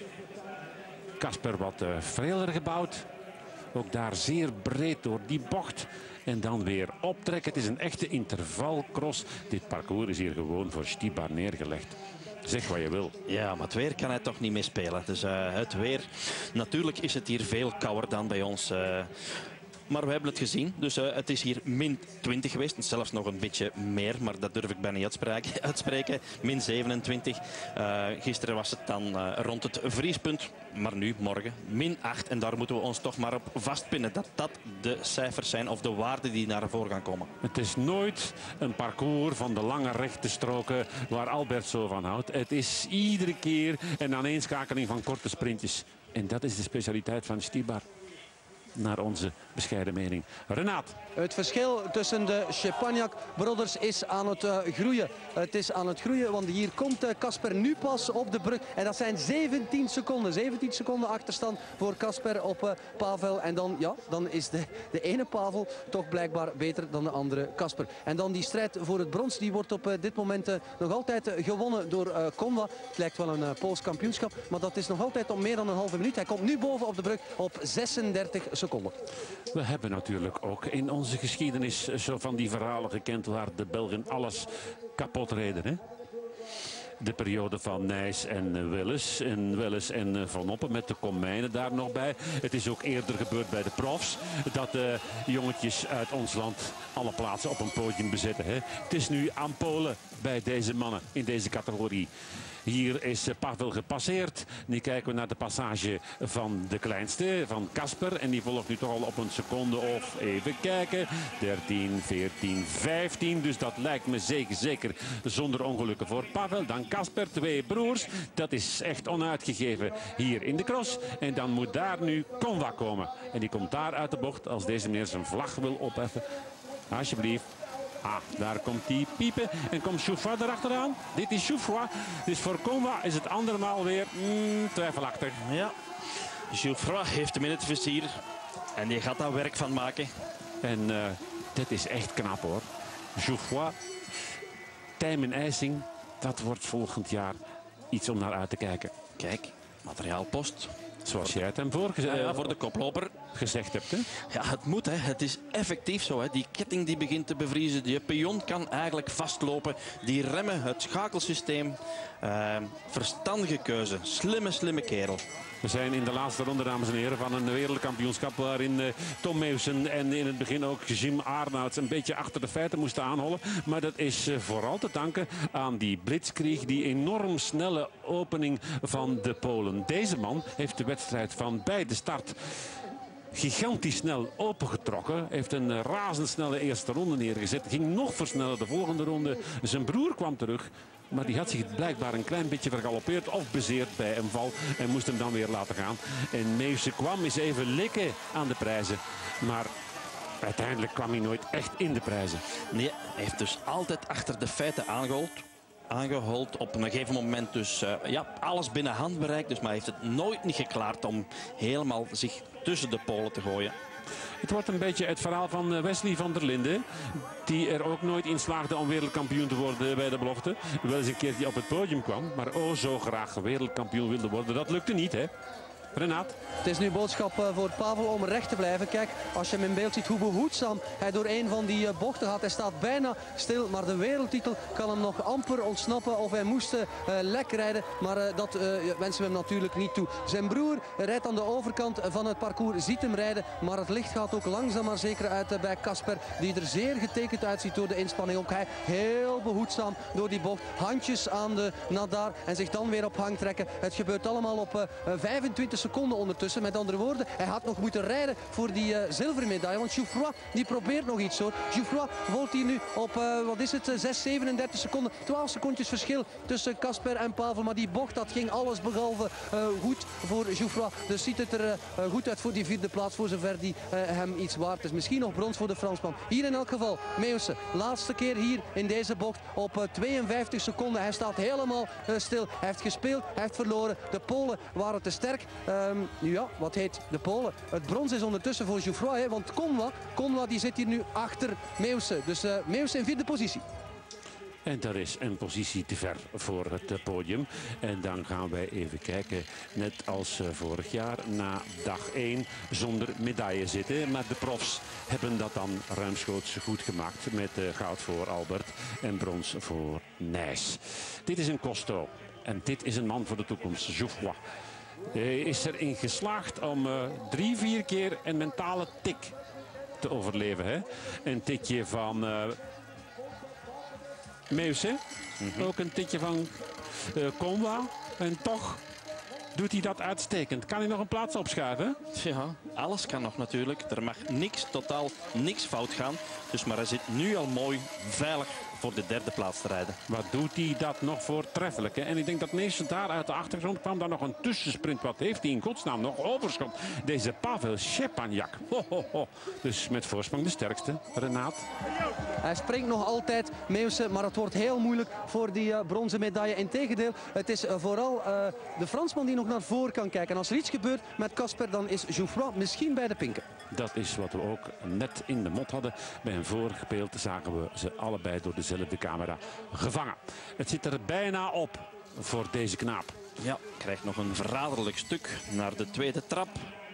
Kasper wat vreler gebouwd. Ook daar zeer breed door die bocht. En dan weer optrekken. Het is een echte intervalcross. Dit parcours is hier gewoon voor Stybar neergelegd. Zeg wat je wil. Ja, maar het weer kan hij toch niet mee spelen. Dus het weer, natuurlijk is het hier veel kouder dan bij ons. Maar we hebben het gezien. Dus het is hier min 20 geweest. Zelfs nog een beetje meer, maar dat durf ik bijna niet uitspreken. Min 27. Gisteren was het dan rond het vriespunt. Maar nu, morgen, min 8. En daar moeten we ons toch maar op vastpinnen. Dat dat de cijfers zijn of de waarden die naar voren gaan komen. Het is nooit een parcours van de lange rechte stroken waar Albert zo van houdt. Het is iedere keer een aaneenschakeling van korte sprintjes. En dat is de specialiteit van Stybar. Naar onze bescheiden mening. Renaat. Het verschil tussen de Szczepaniak-brothers is aan het groeien. Het is aan het groeien, want hier komt Kasper nu pas op de brug. En dat zijn 17 seconden. 17 seconden achterstand voor Kasper op Pavel. En dan, ja, dan is de ene Pavel toch blijkbaar beter dan de andere Kasper. En dan die strijd voor het brons. Die wordt op dit moment nog altijd gewonnen door Konwa. Het lijkt wel een Pools kampioenschap. Maar dat is nog altijd om meer dan een halve minuut. Hij komt nu boven op de brug op 36 seconden. We hebben natuurlijk ook in onze geschiedenis zo van die verhalen gekend waar de Belgen alles kapot reden. Hè? De periode van Nys en Willis en Van Oppen met de Komijnen daar nog bij. Het is ook eerder gebeurd bij de profs dat de jongetjes uit ons land alle plaatsen op een podium bezetten. Hè? Het is nu aan Polen bij deze mannen in deze categorie. Hier is Pavel gepasseerd. Nu kijken we naar de passage van de kleinste, van Kasper. En die volgt nu toch al op een seconde of even kijken. 13, 14, 15. Dus dat lijkt me zeker zonder ongelukken voor Pavel. Dan Kasper, twee broers. Dat is echt onuitgegeven hier in de cross. En dan moet daar nu Konwa komen. En die komt daar uit de bocht als deze meneer zijn vlag wil opheffen. Alsjeblieft. Ah, daar komt die piepen en komt Choufroy erachteraan. Dit is Choufroy. Dus voor Konwa is het andermaal weer twijfelachtig. Ja, Choufroy heeft hem in het vizier. En die gaat daar werk van maken. En dit is echt knap hoor. Choufroy, Tijmen IJsing, dat wordt volgend jaar iets om naar uit te kijken. Kijk, materiaalpost. Zoals jij het hem voor de koploper gezegd hebt. Hè? Ja, het moet. Hè. Het is effectief zo. Hè. Die ketting die begint te bevriezen. Die pion kan eigenlijk vastlopen. Die remmen, het schakelsysteem. Verstandige keuze. Slimme kerel. We zijn in de laatste ronde, dames en heren, van een wereldkampioenschap waarin Tom Mewsen en in het begin ook Jim Arnouds een beetje achter de feiten moesten aanhollen. Maar dat is vooral te danken aan die blitzkrieg, die enorm snelle opening van de Polen. Deze man heeft de wedstrijd van bij de start gigantisch snel opengetrokken. Heeft een razendsnelle eerste ronde neergezet. Ging nog versnellen de volgende ronde. Zijn broer kwam terug. Maar die had zich blijkbaar een klein beetje vergalopeerd of bezeerd bij een val. En moest hem dan weer laten gaan. En Mewsen kwam eens even likken aan de prijzen. Maar uiteindelijk kwam hij nooit echt in de prijzen. Nee, hij heeft dus altijd achter de feiten aangehold. Op een gegeven moment dus ja, alles binnen handbereik. Dus maar hij heeft het nooit niet geklaard om helemaal zich tussen de Polen te gooien. Het wordt een beetje het verhaal van Wesley van der Linden. Die er ook nooit in slaagde om wereldkampioen te worden bij de belofte. Wel eens een keertje op het podium kwam. Maar zo graag wereldkampioen wilde worden. Dat lukte niet, hè? Renaat. Het is nu boodschap voor Pavel om recht te blijven. Kijk, als je hem in beeld ziet hoe behoedzaam hij door een van die bochten gaat. Hij staat bijna stil, maar de wereldtitel kan hem nog amper ontsnappen. Of hij moest lek rijden, maar dat wensen we hem natuurlijk niet toe. Zijn broer rijdt aan de overkant van het parcours, ziet hem rijden. Maar het licht gaat ook langzaam maar zeker uit bij Kasper. Die er zeer getekend uitziet door de inspanning. Ook hij heel behoedzaam door die bocht. Handjes aan de nadar en zich dan weer op hang trekken. Het gebeurt allemaal op 25 seconden seconden ondertussen. Met andere woorden, hij had nog moeten rijden voor die zilveren medaille. Want Jouffroy die probeert nog iets hoor. Jouffroy volgt hier nu op, wat is het, 6,37 seconden. 12 secondjes verschil tussen Casper en Pavel. Maar die bocht, dat ging alles behalve goed voor Jouffroy. Dus ziet het er goed uit voor die vierde plaats. Voor zover die hem iets waard is. Misschien nog brons voor de Fransman. Hier in elk geval, Meeuwse. Laatste keer hier in deze bocht op 52 seconden. Hij staat helemaal stil. Hij heeft gespeeld, hij heeft verloren. De Polen waren te sterk. Nu ja, wat heet de Polen? Het brons is ondertussen voor Jouffroy, hè, want Conwa die zit hier nu achter Meeuwse. Dus Meeuwse in vierde positie. En dat is een positie te ver voor het podium. En dan gaan wij even kijken, net als vorig jaar, na dag 1 zonder medaille zitten. Maar de profs hebben dat dan ruimschoots goed gemaakt met goud voor Albert en brons voor Nijs. Dit is een Costo en dit is een man voor de toekomst, Jouffroy. Hij is erin geslaagd om 3-4 keer een mentale tik te overleven. Hè? Een tikje van Meeuwse, ook een tikje van Conwa. En toch doet hij dat uitstekend. Kan hij nog een plaats opschuiven? Ja, alles kan nog natuurlijk. Er mag niks, totaal niks fout gaan. Dus maar hij zit nu al mooi veilig voor de derde plaats te rijden. Wat doet hij dat nog voortreffelijk? Hè? En ik denk dat meestal daar uit de achtergrond kwam daar nog een tussensprint. Wat heeft hij in godsnaam nog overschot? Deze Pavel Szczepaniak. Ho, ho, ho. Dus met voorsprong de sterkste, Renaat. Hij springt nog altijd, Meeuwse, maar het wordt heel moeilijk voor die bronzen medaille. Integendeel, het is vooral de Fransman die nog naar voren kan kijken. En als er iets gebeurt met Casper, dan is Jouffroy misschien bij de pinken. Dat is wat we ook net in de mot hadden. Bij een vorige beeld zagen we ze allebei door dezelfde camera gevangen. Het zit er bijna op voor deze knaap. Ja, krijgt nog een verraderlijk stuk naar de tweede trap.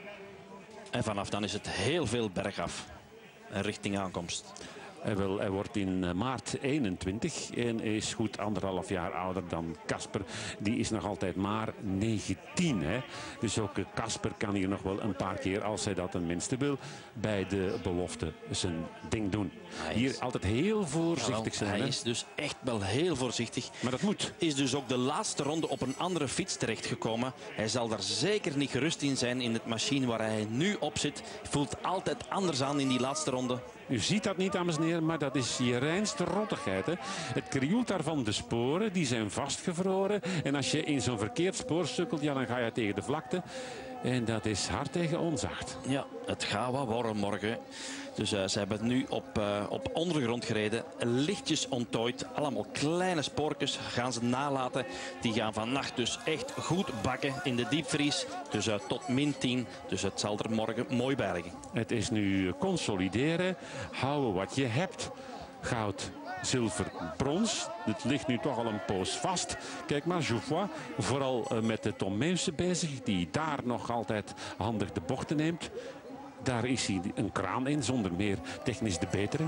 En vanaf dan is het heel veel bergaf richting aankomst. Hij wordt in maart 21 en is goed 1,5 jaar ouder dan Casper. Die is nog altijd maar 19. Hè? Dus ook Casper kan hier nog wel een paar keer, als hij dat tenminste wil, bij de belofte zijn ding doen. Hier altijd heel voorzichtig zijn. Hij is dus echt wel heel voorzichtig. Maar dat moet. Is dus ook de laatste ronde op een andere fiets terechtgekomen. Hij zal daar zeker niet gerust in zijn in het machine waar hij nu op zit. Voelt altijd anders aan in die laatste ronde. U ziet dat niet, dames en heren, maar dat is je reinste rottigheid. Hè? Het krioelt daarvan de sporen, die zijn vastgevroren. En als je in zo'n verkeerd spoor sukkelt, ja, dan ga je tegen de vlakte. En dat is hard tegen onzacht. Ja, het gaat wat worden morgen. Dus ze hebben nu op ondergrond gereden. Lichtjes onttooid. Allemaal kleine spoortjes gaan ze nalaten. Die gaan vannacht dus echt goed bakken in de diepvries. Dus tot -10. Dus het zal er morgen mooi bij liggen. Het is nu consolideren. Houden wat je hebt. Goud, zilver, brons. Het ligt nu toch al een poos vast. Kijk maar, Jouffroy, vooral met de Tom Meeuwse bezig. Die daar nog altijd handig de bochten neemt. Daar is hij een kraan in, zonder meer technisch de betere.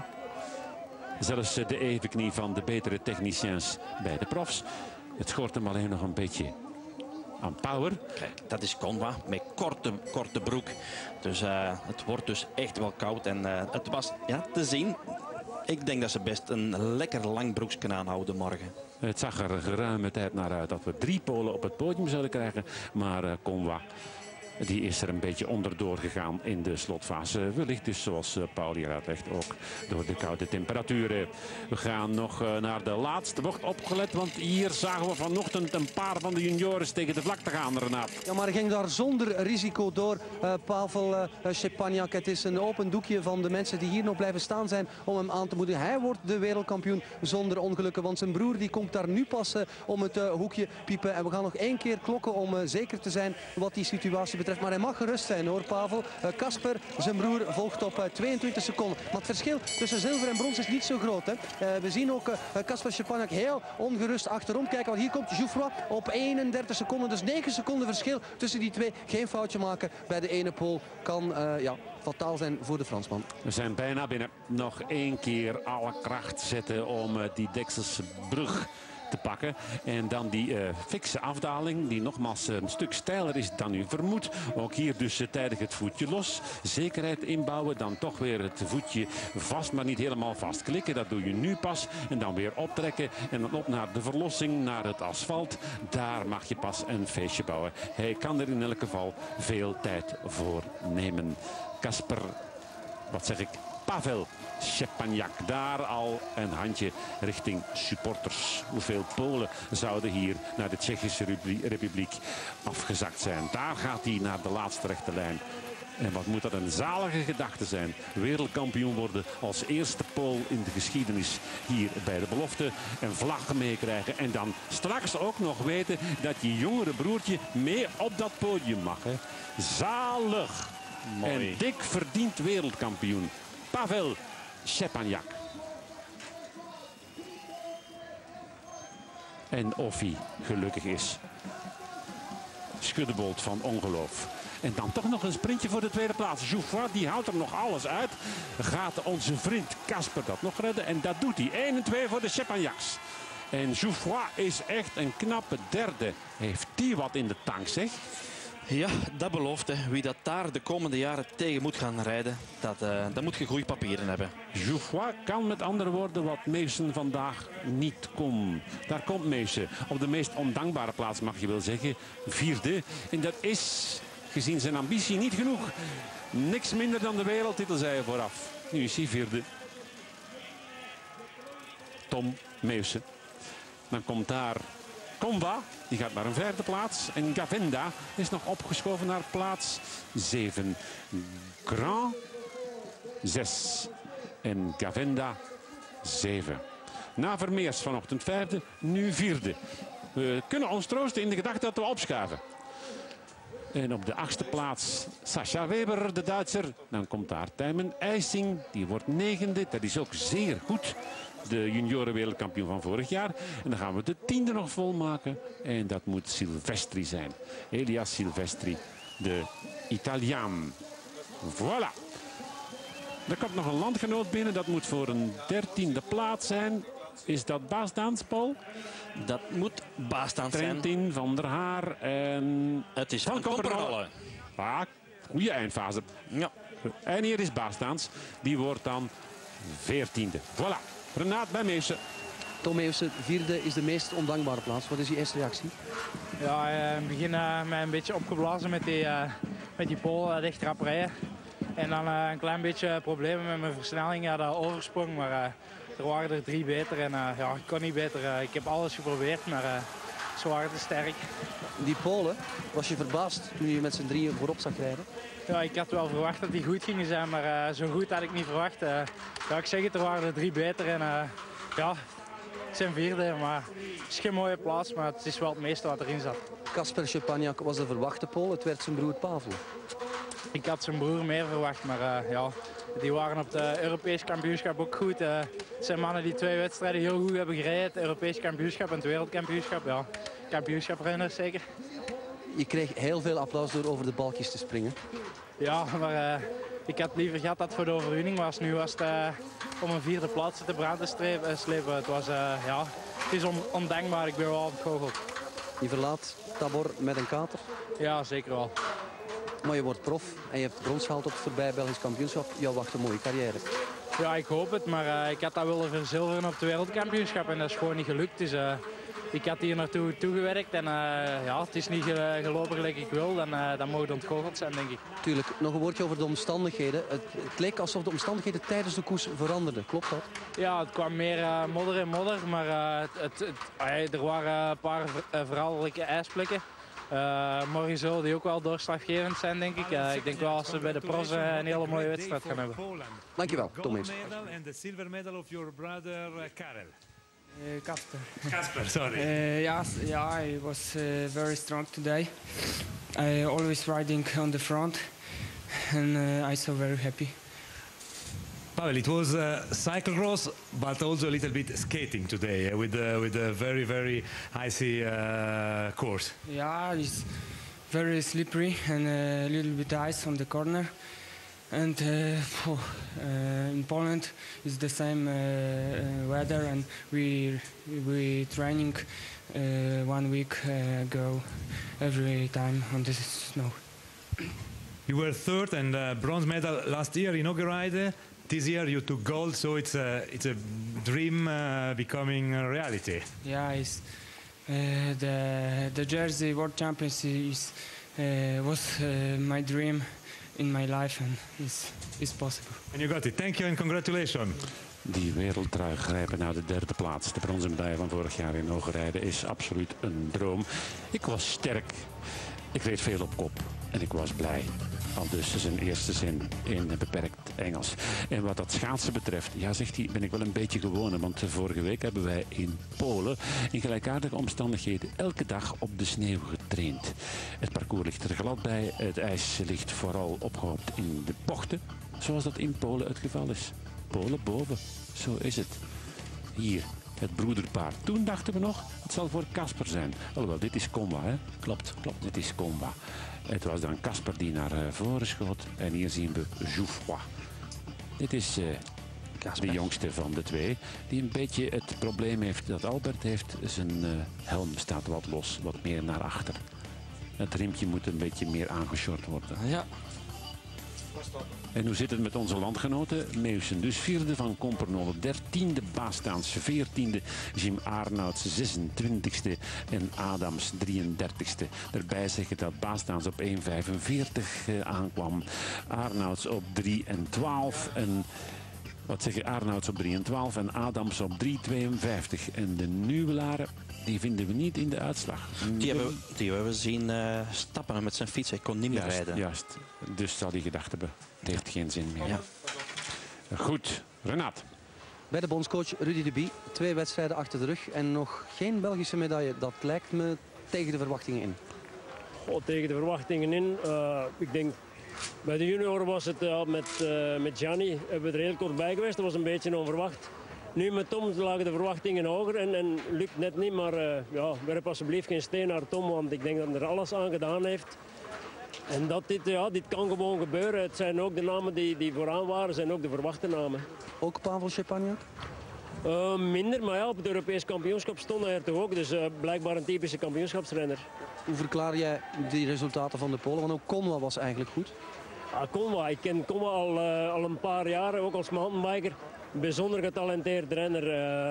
Zelfs de evenknie van de betere techniciens bij de profs. Het schort hem alleen nog een beetje aan power. Kijk, dat is Conwa met korte broek. Dus het wordt dus echt wel koud. En het was te zien. Ik denk dat ze best een lekker lang broekje kunnen aanhouden morgen. Het zag er geruime tijd naar uit dat we 3 Polen op het podium zouden krijgen. Maar Conwa, die is er een beetje onderdoor gegaan in de slotfase. Wellicht dus, zoals Paul hier uitlegt, ook door de koude temperaturen. We gaan nog naar de laatste bocht opgelet. Want hier zagen we vanochtend een paar van de junioren tegen de vlakte gaan, Renaat. Ja, maar hij ging daar zonder risico door, Pavel Szczepaniak. Het is een open doekje van de mensen die hier nog blijven staan zijn om hem aan te moedigen. Hij wordt de wereldkampioen zonder ongelukken. Want zijn broer die komt daar nu pas om het hoekje piepen. En we gaan nog 1 keer klokken om zeker te zijn wat die situatie betreft. Maar hij mag gerust zijn hoor, Pavel. Casper, zijn broer, volgt op 22 seconden. Maar het verschil tussen zilver en brons is niet zo groot. Hè. We zien ook Casper Szczepaniak heel ongerust achterom kijken. Want hier komt Jouffroy op 31 seconden. Dus 9 seconden verschil tussen die twee. Geen foutje maken bij de ene Pool kan fataal zijn voor de Fransman. We zijn bijna binnen. Nog 1 keer alle kracht zetten om die Dekselse brug te pakken. En dan die fikse afdaling, die nogmaals een stuk steiler is dan u vermoedt. Ook hier dus tijdig het voetje los. Zekerheid inbouwen, dan toch weer het voetje vast, maar niet helemaal vastklikken. Dat doe je nu pas. En dan weer optrekken en dan op naar de verlossing, naar het asfalt. Daar mag je pas een feestje bouwen. Hij kan er in elk geval veel tijd voor nemen. Kasper, wat zeg ik, Pavel Szczepaniak. Daar al een handje richting supporters. Hoeveel Polen zouden hier naar de Tsjechische Republiek afgezakt zijn. Daar gaat hij naar de laatste rechte lijn. En wat moet dat een zalige gedachte zijn. Wereldkampioen worden als eerste Pool in de geschiedenis hier bij de belofte. En vlaggen meekrijgen. En dan straks ook nog weten dat je jongere broertje mee op dat podium mag. Hè. Zalig. Mooi. En dik verdiend wereldkampioen. Pavel Szczepaniak. En of hij gelukkig is. Schuddebolt van ongeloof. En dan toch nog een sprintje voor de tweede plaats. Jouffroy, die houdt er nog alles uit. Gaat onze vriend Kasper dat nog redden? En dat doet hij. 1 en 2 voor de Szczepaniaks. En Jouffroy is echt een knappe derde. Heeft die wat in de tank, zeg? Ja, dat belooft. Hè. Wie dat daar de komende jaren tegen moet gaan rijden, dat moet je goede papieren hebben. Jouffroy kan met andere woorden wat Meusen vandaag niet kon. Daar komt Meusen. Op de meest ondankbare plaats mag je wel zeggen. 4e. En dat is, gezien zijn ambitie, niet genoeg. Niks minder dan de wereldtitel, zei hij vooraf. Nu is hij 4e. Tom Meusen. Dan komt daar Comba, die gaat naar een 4e plaats. En Gavenda is nog opgeschoven naar plaats 7. Grand 6. En Gavenda 7. Na Vermeers vanochtend 5e, nu 4e. We kunnen ons troosten in de gedachte dat we opschuiven. En op de 8e plaats Sascha Weber, de Duitser. Dan komt daar Tijmen Eysing, die wordt 9e. Dat is ook zeer goed. De juniorenwereldkampioen van vorig jaar. En dan gaan we de 10e nog volmaken. En dat moet Silvestri zijn. Elias Silvestri, de Italiaan. Voilà. Er komt nog een landgenoot binnen. Dat moet voor een 13e plaats zijn. Is dat Baasdaans, Paul? Dat moet Baasdaans zijn. Trentin, Van der Haar en... Het is Van Koppernolle. Ah, goede eindfase. Ja. En hier is Baasdaans. Die wordt dan 14e. Voilà. Renaat bij Meusen. Tom Meusen, 4e is de meest ondankbare plaats. Wat is uw eerste reactie? Ja, in het begin mij een beetje opgeblazen met die Polen echt rap rijden. En dan een klein beetje problemen met mijn versnelling. Ja, dat oversprong, maar er waren er 3 beter. En ja, ik kon niet beter. Ik heb alles geprobeerd, maar ze waren te sterk. Die Polen, was je verbaasd toen je met z'n drieën voorop zag rijden? Ja, ik had wel verwacht dat die goed gingen zijn, maar zo goed had ik niet verwacht. Ja, ik zeg het, er waren er 3 beter. En ja, het zijn 4e, maar het is geen mooie plaats, maar het is wel het meeste wat erin zat. Kasper Szczepaniak was de verwachte Pool, het werd zijn broer Pavel. Ik had zijn broer meer verwacht, maar ja, die waren op het Europees kampioenschap ook goed. Het zijn mannen die 2 wedstrijden heel goed hebben gereden. Het Europees kampioenschap en het wereldkampioenschap. Ja, kampioenschaprenners zeker. Je kreeg heel veel applaus door over de balkjes te springen. Ja, maar ik had liever gehad dat het voor de overwinning was. Nu was het om een 4e plaats te brand te slepen. Het was, ja, het is ondankbaar. Ik ben wel ontgoocheld. Je verlaat Tabor met een kater. Ja, zeker wel. Maar je wordt prof en je hebt brons gehaald op het voorbije Belgisch kampioenschap. Jou wacht een mooie carrière. Ja, ik hoop het, maar ik had dat willen verzilveren op het wereldkampioenschap en dat is gewoon niet gelukt. Dus ik had hier naartoe toegewerkt en ja, het is niet gelopen gelijk ik wil. Dan mogen het ontgoocheld zijn, denk ik. Tuurlijk, nog een woordje over de omstandigheden. Het leek alsof de omstandigheden tijdens de koers veranderden. Klopt dat? Ja, het kwam meer modder en modder, maar er waren een paar veranderlijke ijsplekken. Morgen zullen die ook wel doorslaggevend zijn, denk ik. Ik denk wel als we bij de pros een hele mooie wedstrijd gaan hebben. Dankjewel, Tom Meusen. And the silver medal of your brother Karel. Kasper. Kasper, sorry. Yeah, I was very strong today. I always riding on the front, and I so very happy. Pavel, it was cyclocross, but also a little bit skating today with a very, very icy course. Yeah, it's very slippery and a little bit ice on the corner. And in Poland it's the same weather, and we training 1 week ago every time on the snow. You were third and bronze medal last year in Oggeride. This year you took gold, so it's a dream becoming a reality. Yeah, it's, the Jersey World Championships was my dream in my life, and it's possible. And you got it. Thank you and congratulations. Die wereldtrui grijpen naar de derde plaats. De bronzen medaille van vorig jaar in Oggeride is absoluut een droom. Ik was sterk. Ik reed veel op kop. En ik was blij. Al dus zijn eerste zin in beperkt Engels. En wat dat schaatsen betreft, ja, zegt hij, ben ik wel een beetje gewoon. Want vorige week hebben wij in Polen in gelijkaardige omstandigheden elke dag op de sneeuw getraind. Het parcours ligt er glad bij. Het ijs ligt vooral opgehoopt in de bochten. Zoals dat in Polen het geval is. Polen boven. Zo is het. Hier. Het broederpaar. Toen dachten we nog, het zal voor Casper zijn. Alhoewel, dit is Conwa, hè? Klopt, dit is Conwa. Het was dan Casper die naar voren schoot. En hier zien we Geoffroy. Dit is de jongste van de twee. Die een beetje het probleem heeft dat Albert heeft. Zijn helm staat wat los, wat meer naar achter. Het riempje moet een beetje meer aangeshort worden. Ja. En hoe zit het met onze landgenoten? Meeuwsen dus vierde, Van Kompernolle 13e, Bastaans 14e, Jim Arnouds 26e en Adams 33e. Daarbij zeggen dat Bastaans op 1,45 aankwam, Arnouds op 3 en 12 en... Wat zeg je, Arnouds op 3 en 12 en Adams op 3,52. En de Nuwelaren, die vinden we niet in de uitslag. Die hebben we zien stappen met zijn fiets. Hij kon niet meer rijden. Juist, dus zal hij gedacht hebben, het heeft geen zin meer. Ja. Goed, Renat. Bij de bondscoach Rudy de Bie, 2 wedstrijden achter de rug en nog geen Belgische medaille. Dat lijkt me tegen de verwachtingen in. Oh, tegen de verwachtingen in. Ik denk... Bij de junioren was het met Gianni, hebben we er heel kort bij geweest. Dat was een beetje onverwacht. Nu met Tom lagen de verwachtingen hoger en lukt net niet. Maar werp alsjeblieft geen steen naar Tom, want ik denk dat hij er alles aan gedaan heeft. En dat dit kan gewoon gebeuren. Het zijn ook de namen die vooraan waren, zijn ook de verwachte namen. Ook Pavel Szczepaniak? Minder, maar ja, op het Europees kampioenschap stond hij er toch ook. Dus blijkbaar een typische kampioenschapsrenner. Hoe verklaar jij die resultaten van de Polen? Want ook Conwa was eigenlijk goed. Conwa, ik ken Conwa al een paar jaar, ook als mountainbiker. Een bijzonder getalenteerd renner.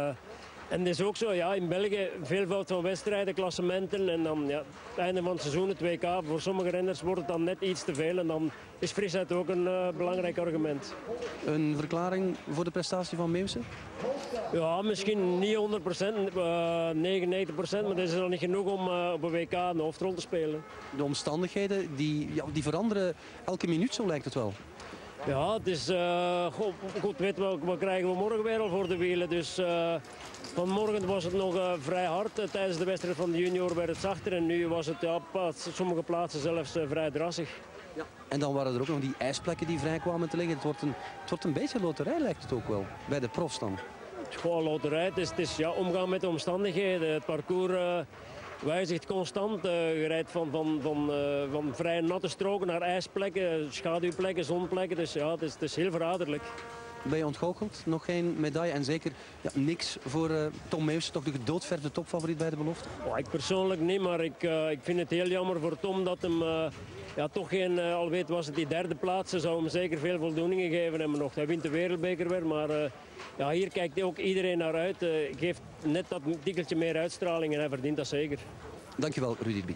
En het is ook zo, ja, in België veelvoud van wedstrijden, klassementen. En dan het einde van het seizoen, het WK, voor sommige renners wordt het dan net iets te veel. En dan is frisheid ook een belangrijk argument. Een verklaring voor de prestatie van Meeuwsen? Ja, misschien niet 100%, 99%, maar dat is nog niet genoeg om op een WK een hoofdrol te spelen. De omstandigheden die veranderen elke minuut, zo lijkt het wel. Ja, het is goed weten wat krijgen we morgen weer al voor de wielen. Dus vanmorgen was het nog vrij hard. Tijdens de wedstrijd van de junior werd het zachter en nu was het op sommige plaatsen zelfs vrij drassig. Ja. En dan waren er ook nog die ijsplekken die vrij kwamen te liggen. Het wordt een beetje loterij, lijkt het ook wel, bij de profs dan. Gewoon loterij, het is omgaan met de omstandigheden. Het parcours wijzigt constant. Je rijdt van vrij natte stroken naar ijsplekken, schaduwplekken, zonplekken. Dus ja, het is heel veranderlijk. Ben je ontgoocheld? Nog geen medaille en zeker niks voor Tom Meeuwsen, toch de gedoodverde topfavoriet bij de belofte? Oh, ik persoonlijk niet, maar ik vind het heel jammer voor Tom dat hem toch geen, al weet was het die derde plaats, zou hem zeker veel voldoeningen geven hebben nog. Hij wint de wereldbeker weer, maar hier kijkt ook iedereen naar uit. Geeft net dat tikkeltje meer uitstraling en hij verdient dat zeker. Dankjewel, Rudy de Bie.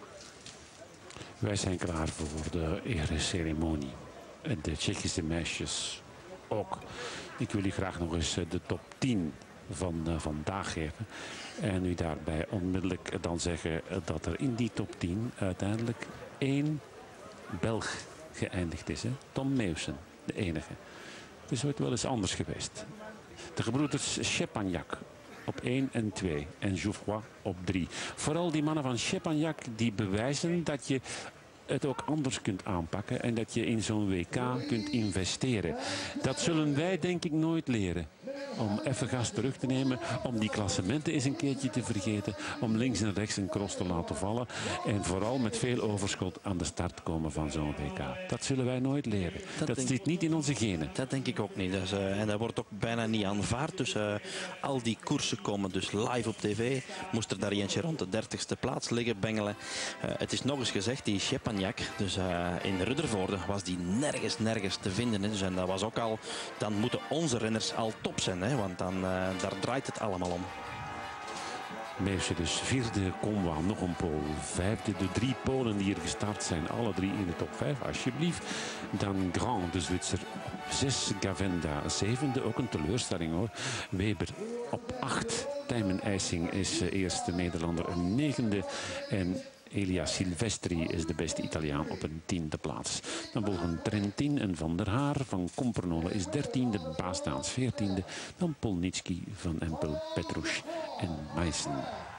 Wij zijn klaar voor de ereceremonie. En de Tsjechische meisjes ook. Ik wil u graag nog eens de top 10 van vandaag geven. En u daarbij onmiddellijk dan zeggen dat er in die top 10 uiteindelijk 1 Belg geëindigd is. Hè? Tom Meeuwsen, de enige. Het is ooit wel eens anders geweest. De gebroeders Szczepaniak op 1 en 2 en Geoffroy op 3. Vooral die mannen van Szczepaniak die bewijzen dat je het ook anders kunt aanpakken en dat je in zo'n WK kunt investeren. Dat zullen wij denk ik nooit leren. om even gas terug te nemen, om die klassementen eens een keertje te vergeten, om links en rechts een cross te laten vallen en vooral met veel overschot aan de start komen van zo'n WK. Dat zullen wij nooit leren. Dat zit niet in onze genen. Dat denk ik ook niet. Dus, en dat wordt ook bijna niet aanvaard. Dus al die koersen komen dus live op tv. Moest er daar eentje rond de 30ste plaats liggen bengelen. Het is nog eens gezegd, die Szczepaniak, dus in Ruddervoorde was die nergens te vinden. Hè. Dus, en dat was ook al, dan moeten onze renners al top zijn. Hè, want dan, daar draait het allemaal om. Meesje dus vierde, Conwa nog een Pool. Vijfde, de 3 Polen die hier gestart zijn. Alle 3 in de top 5, alsjeblieft. Dan Grand, de Zwitser, op 6. Gavenda, 7e, ook een teleurstelling hoor. Weber op 8. Tijmen IJsing is eerste Nederlander, een 9e. En Elia Silvestri is de beste Italiaan op een 10e plaats. Dan volgen Trentin en Van der Haar. Van Compernole is 13e, Bastaans 14e. Dan Polnitsky, Van Empel, Petrusch en Meissen.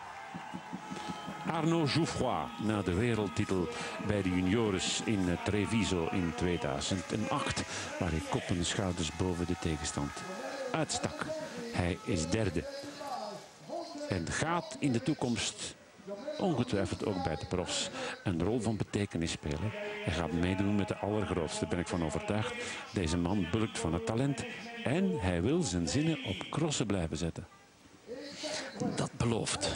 Arnaud Jouffroy na de wereldtitel bij de juniores in Treviso in 2008. Waar hij kop en schouders boven de tegenstand uitstak. Hij is derde. En gaat in de toekomst ongetwijfeld ook bij de profs een rol van betekenis spelen. Hij gaat meedoen met de allergrootste, daar ben ik van overtuigd. Deze man bulkt van het talent en hij wil zijn zinnen op crossen blijven zetten. Dat belooft.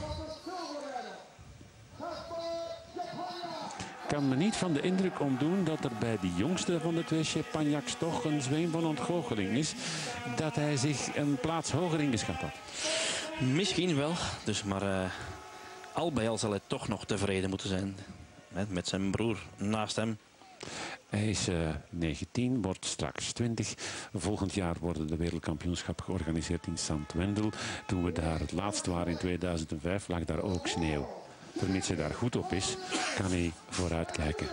Ik kan me niet van de indruk ontdoen dat er bij die jongste van de 2 Szczepaniaks toch een zweem van ontgoocheling is. Dat hij zich een plaats hoger ingeschat had. Misschien wel, dus maar al bij al zal hij toch nog tevreden moeten zijn. Met zijn broer naast hem. Hij is 19, wordt straks 20. Volgend jaar worden de wereldkampioenschappen georganiseerd in St. Wendel. Toen we daar het laatst waren in 2005 lag daar ook sneeuw. Vermits hij daar goed op is, kan hij vooruitkijken.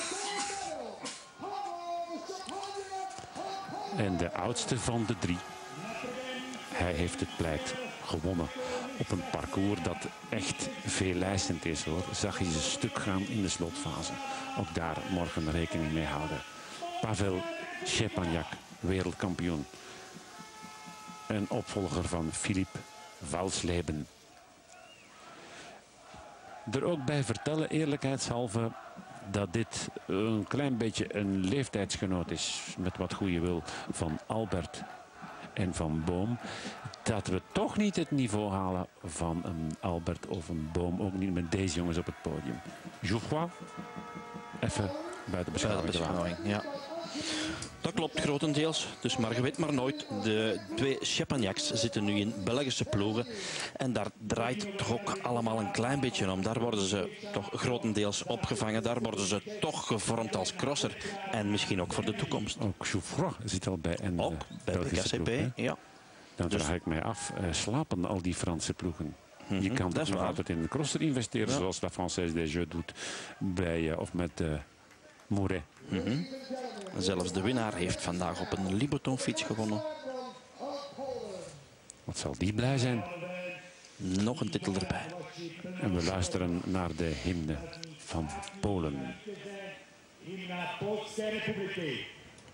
En de oudste van de 3. Hij heeft het pleit gewonnen. Op een parcours dat echt veelijzend is hoor. Zag hij zijn stuk gaan in de slotfase. Ook daar morgen rekening mee houden. Pavel Szczepaniak, wereldkampioen. Een opvolger van Filip Valsleben. Er ook bij vertellen, eerlijkheidshalve, dat dit een klein beetje een leeftijdsgenoot is. Met wat goede wil van Albert en van Boom. Dat we toch niet het niveau halen van een Albert of een Boom. Ook niet met deze jongens op het podium. Jouffroy, even buiten beschouwing. Ja. Dat klopt grotendeels, dus maar je weet maar nooit. De 2 Szczepaniaks zitten nu in Belgische ploegen. En daar draait het toch ook allemaal een klein beetje om. Daar worden ze toch grotendeels opgevangen. Daar worden ze toch gevormd als crosser. En misschien ook voor de toekomst. Ook Jouffroy zit al bij een ook bij de KCP, ja. Dan vraag ik mij af, slapen al die Franse ploegen? Je kan dus nog altijd in de crosser investeren, zoals La Française des Jeux doet bij, of met Mouret. Zelfs de winnaar heeft vandaag op een Liboton-fiets gewonnen. Wat zal die blij zijn? Nog een titel erbij. En we luisteren naar de hymne van Polen. Hymne Polskiej Republiki.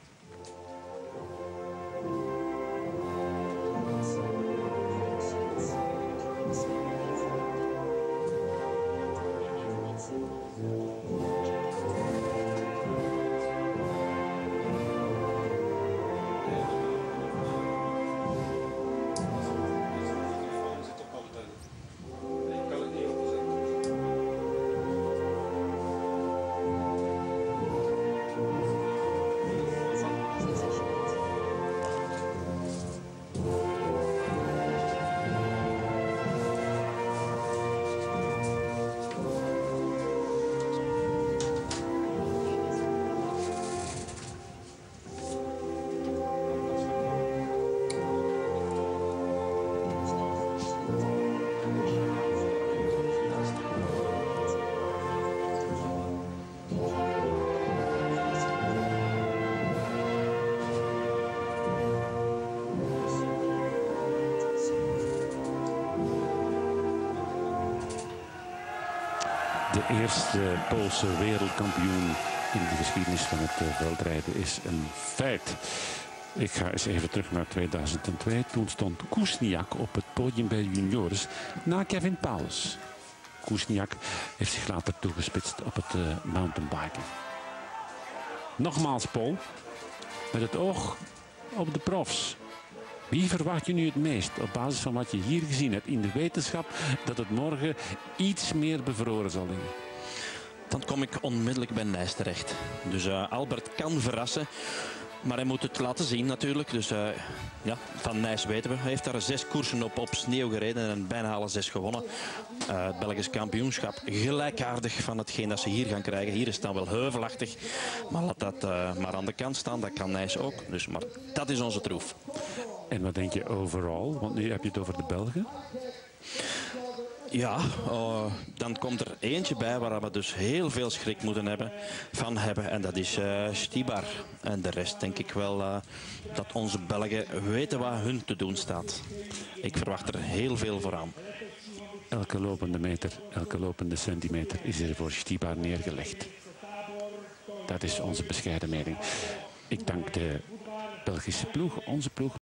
De eerste Poolse wereldkampioen in de geschiedenis van het veldrijden is een feit. Ik ga eens even terug naar 2002. Toen stond Koesniak op het podium bij de juniors na Kevin Pauwels. Koesniak heeft zich later toegespitst op het mountainbiken. Nogmaals, Paul, met het oog op de profs. Wie verwacht je nu het meest op basis van wat je hier gezien hebt in de wetenschap dat het morgen iets meer bevroren zal liggen? Dan kom ik onmiddellijk bij Nys terecht. Dus Albert kan verrassen. Maar hij moet het laten zien natuurlijk. Dus ja, van Nys weten we. Hij heeft daar 6 koersen op sneeuw gereden en bijna alle 6 gewonnen. Het Belgisch kampioenschap gelijkaardig van hetgeen dat ze hier gaan krijgen. Hier is het dan wel heuvelachtig. Maar laat dat maar aan de kant staan. Dat kan Nys ook. Dus, maar dat is onze troef. En wat denk je overal? Want nu heb je het over de Belgen. Ja, dan komt er eentje bij waar we dus heel veel schrik moeten hebben en dat is Stybar. En de rest denk ik wel dat onze Belgen weten wat hun te doen staat. Ik verwacht er heel veel vooraan. Elke lopende meter, elke lopende centimeter is er voor Stybar neergelegd. Dat is onze bescheiden mening. Ik dank de Belgische ploeg, onze ploeg.